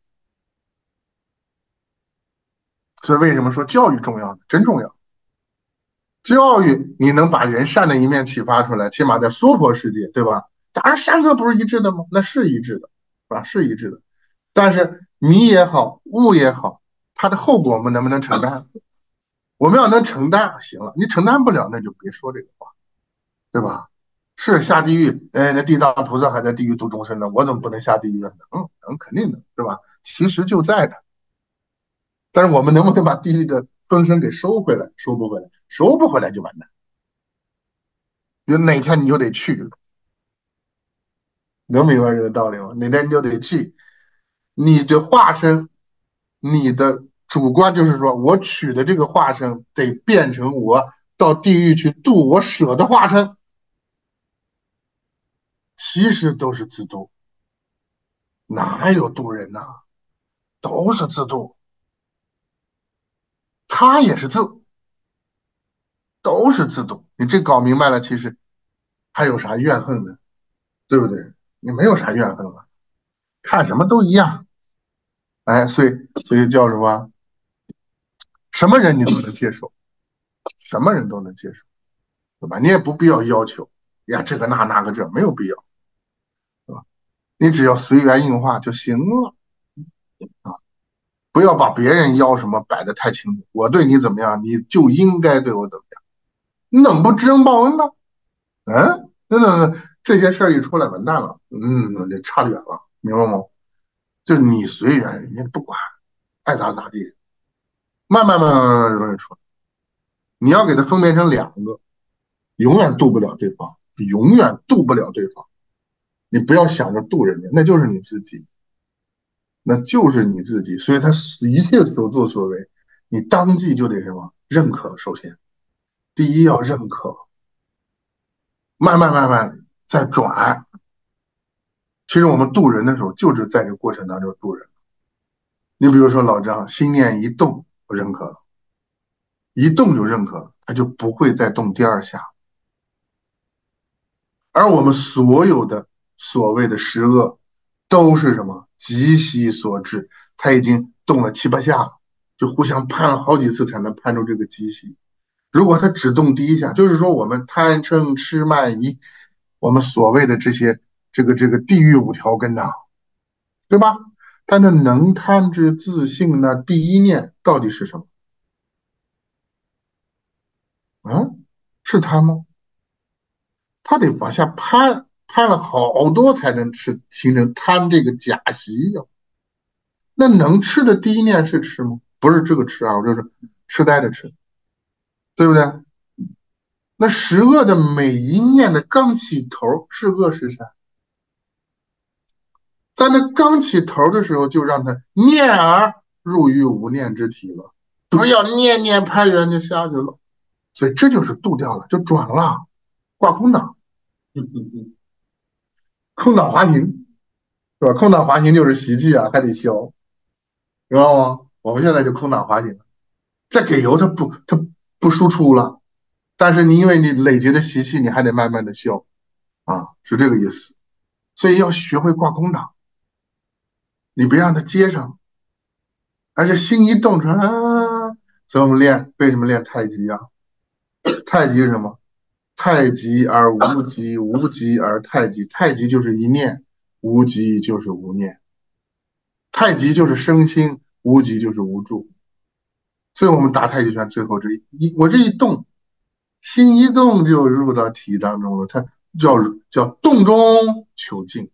所以为什么说教育重要呢？真重要。教育你能把人善的一面启发出来，起码在娑婆世界，对吧？当然善恶不是一致的吗？那是一致的，是吧？是一致的。但是迷也好，悟也好，它的后果我们能不能承担？我们要能承担，行了。你承担不了，那就别说这个话，对吧？是下地狱，哎，那地藏菩萨还在地狱度众生呢，我怎么不能下地狱呢？能，肯定的，是吧？其实就在的，但是我们能不能把地狱的风声给收回来？收不回来，收不回来就完蛋。有哪天你就得去，能明白这个道理吗？哪天你就得去，你的化身，你的主观就是说我取的这个化身得变成我到地狱去度我舍的化身，其实都是自度，哪有度人呐？都是自度，他也是自，都是自度。你这搞明白了，其实还有啥怨恨的，对不对？你没有啥怨恨了，看什么都一样。哎，所以叫什么？什么人你都能接受，什么人都能接受，对吧？你也不必要要求呀，这个那个这，没有必要，对吧？你只要随缘应化就行了啊，不要把别人要什么摆的太清楚。我对你怎么样，你就应该对我怎么样，你怎么不知恩报恩呢？那这些事儿一出来完蛋了，这差远了，明白吗？就你随缘，人家不管，爱咋咋地，慢慢容易出来。你要给他分别成两个，永远渡不了对方，永远渡不了对方。你不要想着渡人家，那就是你自己，那就是你自己。所以他一切所作所为，你当即就得什么认可。首先，第一要认可，慢慢再转。其实我们渡人的时候，就是在这过程当中渡人。你比如说老张，心念一动，我认可了，一动就认可了，他就不会再动第二下。而我们所有的所谓的十恶都是什么极息所致，他已经动了7、8下，就互相判了好几次才能判出这个极息。如果他只动第1下，就是说我们贪嗔痴慢疑，我们所谓的这些这个地狱5条根呐，对吧？但那能贪之自性呢？第一念到底是什么？是贪吗？他得往下攀，攀了好多才能形成贪这个假习呀。那能吃的第一念是吃吗？不是这个吃啊，我就是痴呆的吃，对不对？那十恶的每一念的刚起头是恶是善？在那刚起头的时候，就让他念而入于无念之体了，不要念念攀缘就下去了。所以这就是度掉了，就转了，挂空档，空档滑行，是吧？空档滑行就是习气啊，还得消，知道吗？我们现在就空档滑行，再给油它不输出了，但是因为你累积的习气，你还得慢慢的消啊，是这个意思。所以要学会挂空档，你别让它接上，而是心一动成啊。所以我们为什么练太极啊？太极是什么？太极而无极，无极而太极。太极就是一念，无极就是无念。太极就是生心，无极就是无助。所以我们打太极拳最后我这一动，心一动就入到体当中了，它叫动中求静。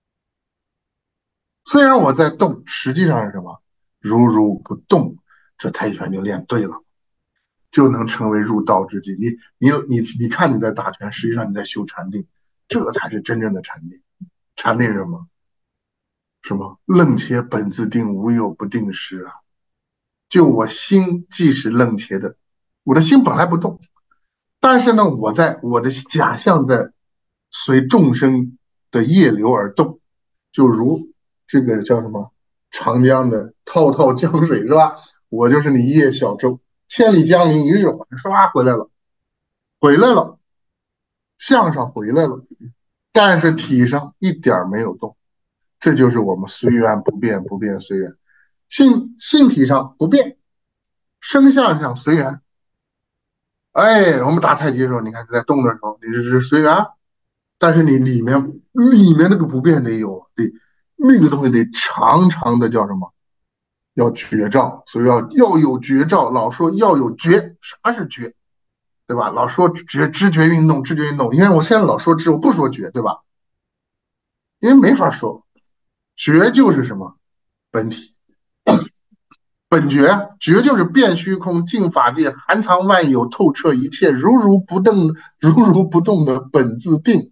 虽然我在动，实际上是什么？如不动，这太极拳就练对了，就能成为入道之际。你看你在打拳，实际上你在修禅定，这才是真正的禅定。禅定是什么？什么？楞且本自定，无有不定时啊！就我心即是楞且的，我的心本来不动，但是呢，我的假象在随众生的业流而动，就如这个叫什么长江的滔滔江水是吧？我就是你一叶小舟，千里江陵一日还，唰回来了，向上回来了，但是体上一点没有动，这就是我们随缘不变，不变随缘，性体上不变，声相上随缘。哎，我们打太极的时候，你看你在动的时候，你是随缘，但是你里面那个不变得有，那个东西得长长的叫什么？要绝照，所以要有绝照。老说要有觉，啥是觉？对吧？老说知觉运动，知觉运动。因为我现在老说知，我不说觉，对吧？因为没法说，觉就是什么？本体。本觉，觉就是遍虚空，尽法界，含藏万有，透彻一切，如不动的本自定。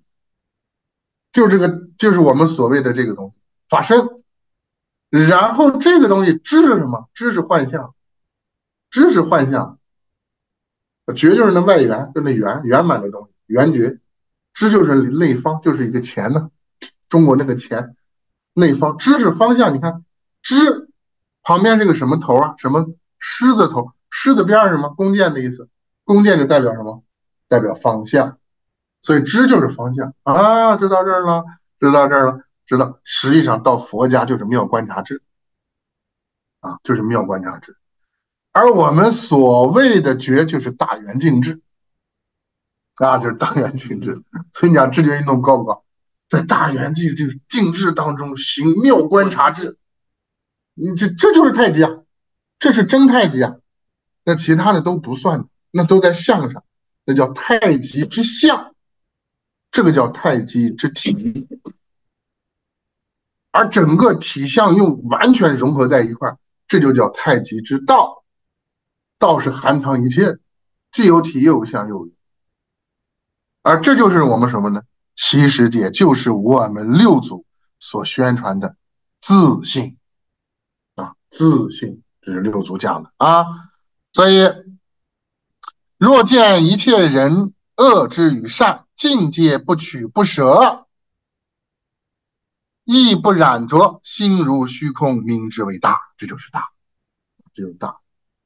就是我们所谓的这个东西，法身。然后这个东西知是什么？知是幻象，知是幻象，觉就是那外缘，就那圆满的东西，圆觉。知就是内方，就是一个钱呢，中国那个钱，内方。知是方向，你看知旁边是个什么头啊？什么狮子头？狮子边是什么？弓箭的意思。弓箭就代表什么？代表方向。所以知就是方向啊，知道这儿了，知道这儿了，知道。实际上到佛家就是妙观察智啊，就是妙观察智。而我们所谓的觉就是大圆镜智啊，就是大圆镜智。所以你讲知觉运动高不高？在大圆镜智当中行妙观察智，这就是太极啊，这是真太极啊。那其他的都不算，那都在相上，那叫太极之相，这个叫太极之体。而整个体相又完全融合在一块，这就叫太极之道。道是含藏一切，既有体又有相又有。而这就是我们什么呢？其实也就是我们六祖所宣传的自信啊，自信，这是六祖讲的啊。所以，若见一切人恶之与善，境界不取不舍，亦不染着，心如虚空，名之为大。这就是大，这就是大。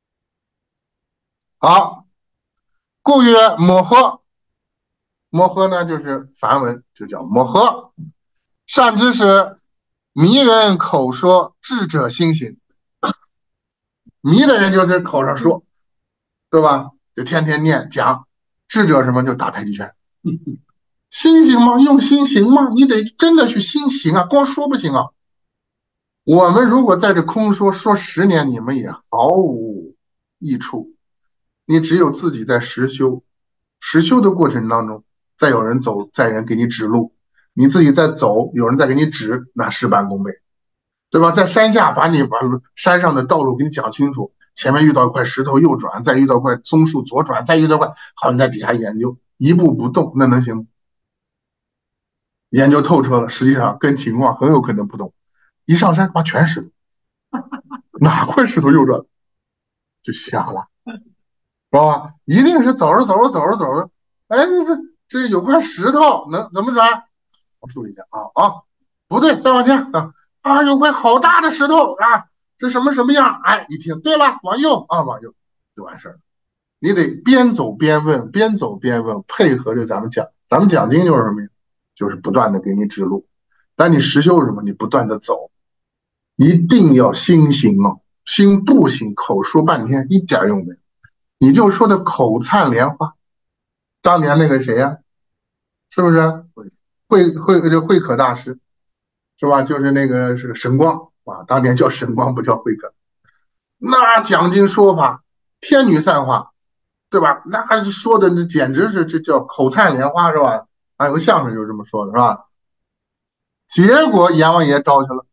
好，故曰摩诃。摩诃呢，就是梵文就叫摩诃。 善知识，迷人口说，智者心行。迷的人就是口上说，对吧？就天天念讲。智者什么就打太极拳。心行吗？用心行吗？你得真的去心行啊，光说不行啊。我们如果在这空说10年，你们也毫无益处。你只有自己在实修，实修的过程当中，再有人走，再人给你指路，你自己在走，有人在给你指，那事半功倍，对吧？在山下把山上的道路给你讲清楚，前面遇到一块石头右转，再遇到块松树左转，再遇到块，好，你在底下研究，一步不动，那能行吗？研究透彻了，实际上跟情况很有可能不同。一上山，妈全石头，哪块石头右转就瞎了，知道吧？一定是走着，哎，这有块石头，能怎么转？描述一下啊，不对，再往前有块好大的石头啊，这什么样？哎，一听对了，往右往右就完事儿了。你得边走边问，边走边问，配合着咱们讲经就是什么呀？就是不断的给你指路。但你实修什么？你不断的走，一定要心行哦，心不行，口说半天一点用没有。你就说的口灿莲花，当年那个谁呀、是不是慧可大师是吧？就是那个是神光啊，当年叫神光，不叫慧可。那讲经说法天女散花，对吧？那说的那简直是这叫口灿莲花是吧？还有个相声就是这么说的是吧？结果阎王爷招去了，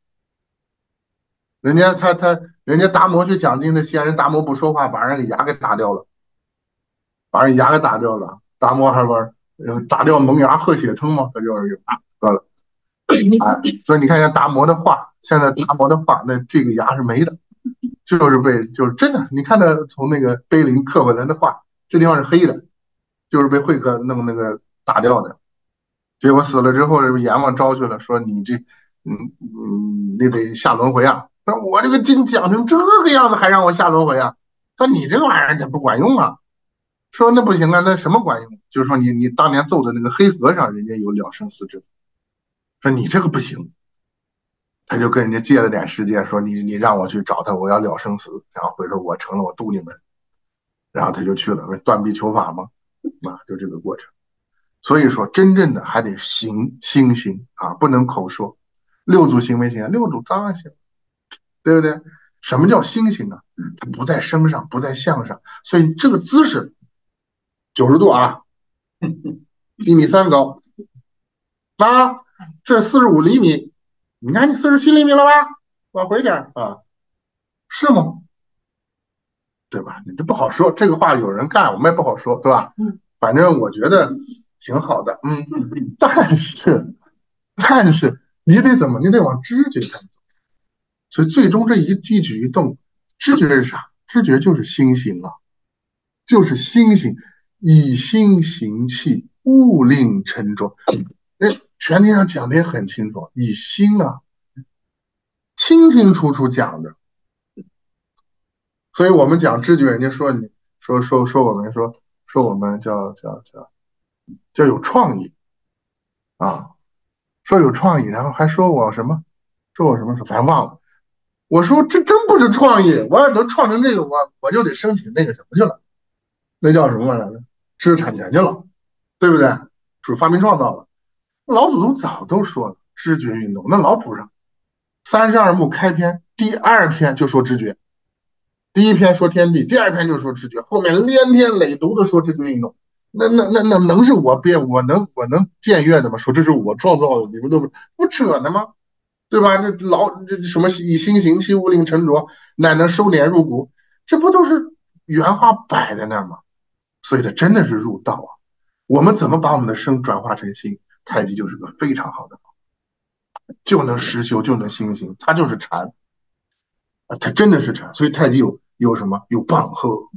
人家达摩去讲经的仙人达摩不说话，把人给牙给打掉了，达摩还玩打掉门牙喝血吞嘛，他就是得了。哎，所以你看像达摩的画，现在达摩的画，那这个牙是没的，就是真的，你看他从那个碑林刻回来的画，这地方是黑的，就是被慧可弄那个打掉的。结果死了之后，阎王招去了，说你这，你得下轮回啊。说我这个经讲成这个样子，还让我下轮回啊？说你这玩意儿它不管用啊。说那不行啊，那什么管用？就是说你当年揍的那个黑和尚，人家有了生死之。说你这个不行，他就跟人家借了点时间，说你让我去找他，我要了生死，然后回头我成了我渡你们，然后他就去了，断臂求法嘛，就这个过程。所以说，真正的还得心行啊，不能口说。六祖行没行？六祖当然行，对不对？什么叫心行啊？它不在身上，不在相上，所以这个姿势90度啊，1.3米高啊，这45厘米，你看你47厘米了吧？往回点啊，是吗？对吧？你这不好说，这个话有人干，我们也不好说，对吧？反正我觉得挺好的，但是你得怎么？你得往知觉上走。所以最终这一举一动，知觉是啥？知觉就是心行啊，就是心行，以心行气，物令沉着。哎，全经上讲的也很清楚，以心啊，清清楚楚讲的。所以我们讲知觉，人家说你说我们叫有创意啊，说有创意，然后还说我什么，说我什么，反正忘了。我说这真不是创意，我要能创成这个，我就得申请那个什么去了，那叫什么来着？知识产权去了，对不对？属于发明创造了。老祖宗早都说了，知觉运动，那老谱上32目开篇第2篇就说知觉，第1篇说天地，第2篇就说知觉，后面连篇累牍的说知觉运动。那能是我编，我能僭越的吗？说这是我创造的，你们都不扯呢吗？对吧？这什么以心行气，物令沉着，乃能收敛入骨，这不都是原话摆在那儿吗？所以它真的是入道啊！我们怎么把我们的身转化成心？太极就是个非常好的方法，就能实修，就能心行，它就是禅啊，它真的是禅。所以太极有什么？有棒喝，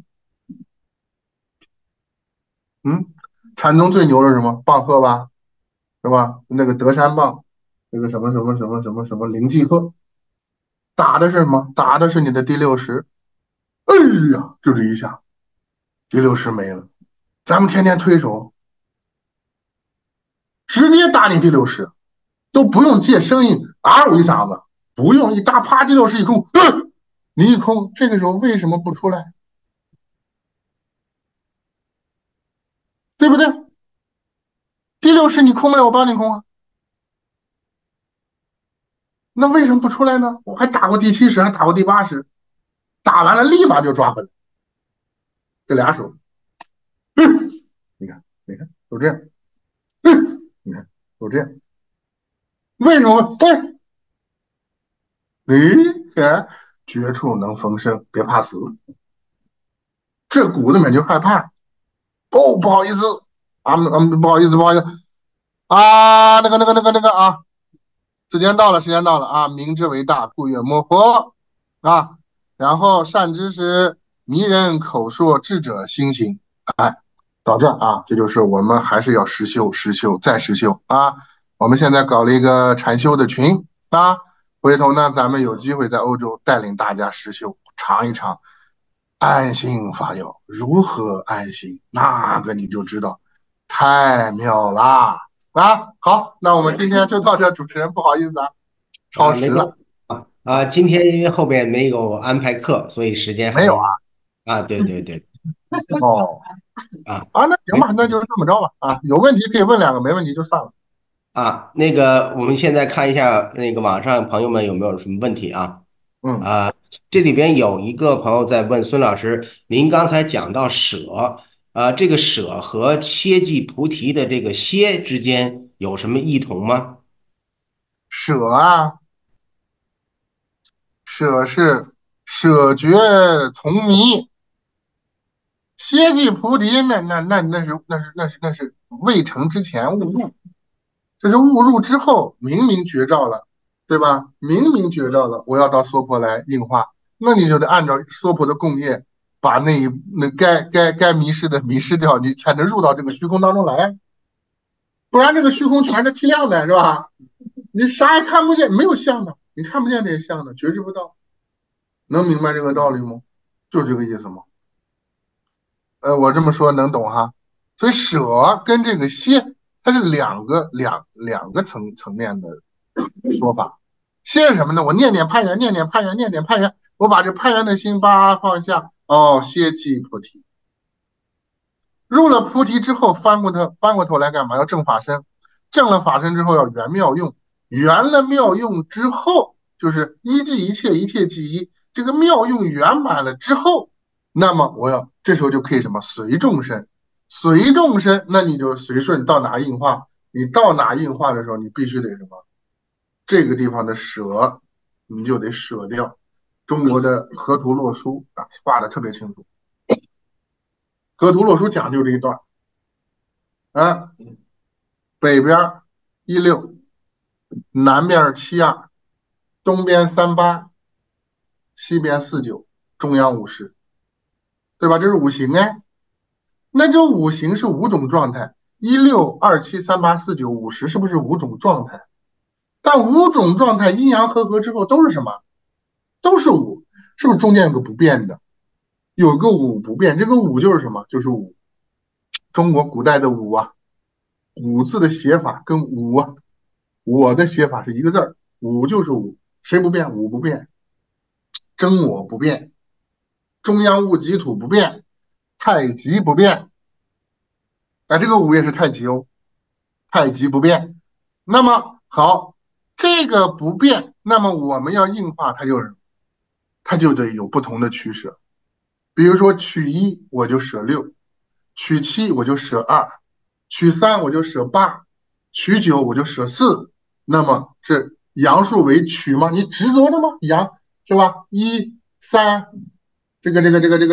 禅宗最牛的是什么？棒喝吧，是吧？那个德山棒，那个什么灵济鹤，打的是什么？打的是你的第60。哎呀，就这一下，第60没了。咱们天天推手，直接打你第60， 都不用借声音一嗓子，不用一大啪第六式一空，你一空，这个时候为什么不出来？对不对？第六式你空不了，我帮你空啊。那为什么不出来呢？我还打过第7式，还打过第8式，打完了立马就抓回来，这俩手，你看，都这样，你看都这样，为什么？绝处能逢生，别怕死。这骨子里面就害怕。不好意思，不好意思啊，那个啊，时间到了啊！明之为大，故曰莫惑啊。然后善知识，迷人口说，智者心行。到这啊，这就是我们还是要实修再实修啊。我们现在搞了一个禅修的群啊，回头呢，咱们有机会在欧洲带领大家实修，尝一尝安心法要。如何安心？那个你就知道，太妙啦！好，那我们今天就到这，主持人不好意思啊，超时了。 今天因为后边没有安排课，所以时间没有对。 那行吧，那就这么着吧有问题可以问2个，没问题就算了。 那个我们现在看一下那个网上朋友们有没有什么问题啊？这里边有一个朋友在问孙老师，您刚才讲到舍，这个舍和歇即菩提的这个歇之间有什么异同吗？ 舍是舍绝从迷，歇即菩提，那是未成之前误入，这是误入之后明明觉照了，对吧？明明觉照了，我要到娑婆来应化，那你就得按照娑婆的共业，把那该迷失的迷失掉，你才能入到这个虚空当中来，不然这个虚空全是剔亮的，是吧？你啥也看不见，没有相的，你看不见这些相的，觉知不到，能明白这个道理吗？就这个意思吗？我这么说能懂哈？所以舍跟这个歇，它是两个层面的说法。歇是什么呢？我念念攀缘，我把这攀缘的心放下，歇即菩提。入了菩提之后，翻过头来干嘛？要正法身，正了法身之后要圆妙用，圆了妙用之后，就是一即一切，一切即一。这个妙用圆满了之后，那么这时候就可以什么？随众生，那你就随顺到哪应化，你到哪应化的时候，你必须得什么？这个地方的舍，你就得舍掉。中国的河图洛书画的特别清楚。河图洛书讲究这一段北边16，南边72，东边38，西边49，中央50，对吧？这是五行那这五行是5种状态，16、27、38、49、50，是不是5种状态？但5种状态阴阳和之后都是什么？都是5，是不是中间有个不变的？有个5不变，这个5就是什么？就是5。中国古代的55字的写法跟我的写法是一个字儿，5就是5，谁不变？5不变，真我不变，中央物极土不变，太极不变。这个5也是太极太极不变。那么好，这个不变，那么我们要硬化它就得有不同的取舍。比如说取1我就舍6，取7我就舍2，取3我就舍8，取9我就舍4。那么这阳数为取吗？你执着的吗？阳是吧？1、3，这个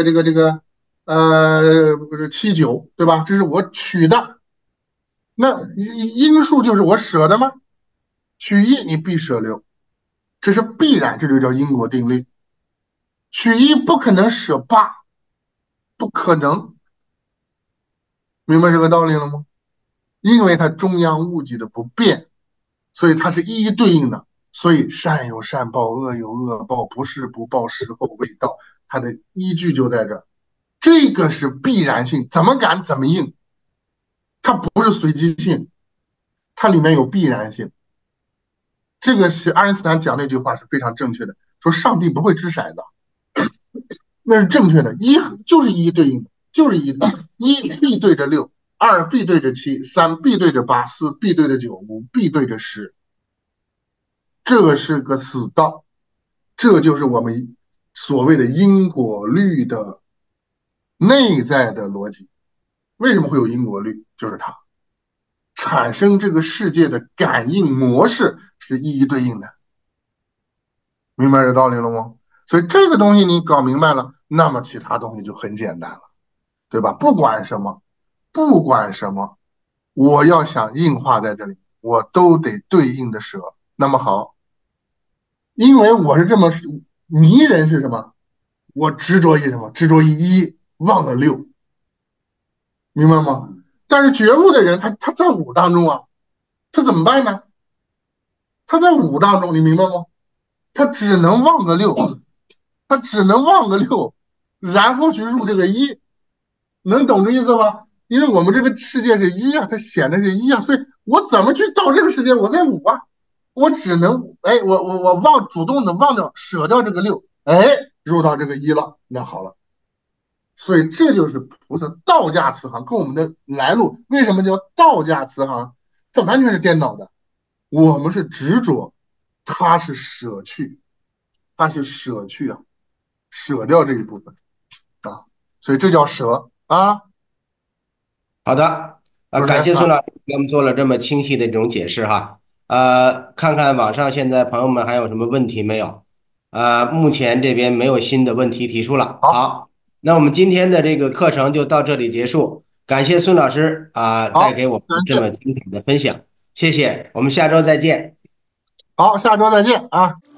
7、9，对吧？这是我取的。那阴数就是我舍的吗？取1你必舍6，这是必然，这就叫因果定律。取1不可能舍8，不可能，明白这个道理了吗？因为它中央物极的不变，所以它是一一对应的。所以善有善报，恶有恶报，不是不报，时候未到。它的依据就在这儿，这个是必然性，怎么赶怎么应，它不是随机性，它里面有必然性。 这个是爱因斯坦讲那句话是非常正确的，说上帝不会掷骰子，那是正确的，就是一对应的，就是一必对着6，2必对着7，3必对着8，4必对着9，5必对着10，这是个死道，这就是我们所谓的因果律的内在的逻辑。为什么会有因果律？就是它产生这个世界的感应模式是一一对应的，明白这道理了吗？所以这个东西你搞明白了，那么其他东西就很简单了，对吧？不管什么，我要想硬化在这里，我都得对应的舍。那么好，因为我是这么迷人是什么？我执着于什么？执着于1，忘了6，明白吗？但是觉悟的人，他在5当中啊，他怎么办呢？他在5当中，你明白吗？他只能忘个6，然后去入这个1，能懂这意思吗？因为我们这个世界是1啊，它显得是1啊，所以我怎么去到这个世界？我在5啊，我只能我主动的忘掉舍掉这个6，入到这个1了，那好了。所以这就是菩萨道家慈航，跟我们的来路为什么叫道家慈航？这完全是颠倒的。我们是执着，他是舍去，啊，舍掉这一部分啊，所以这叫舍啊。 好的，感谢孙老师给我们做了这么清晰的这种解释哈。看看网上现在朋友们还有什么问题没有？目前这边没有新的问题提出了。 好， 好，那我们今天的这个课程就到这里结束。感谢孙老师带给我们感谢， 这么精彩的分享，谢谢，我们下周再见。 好，下周再见啊。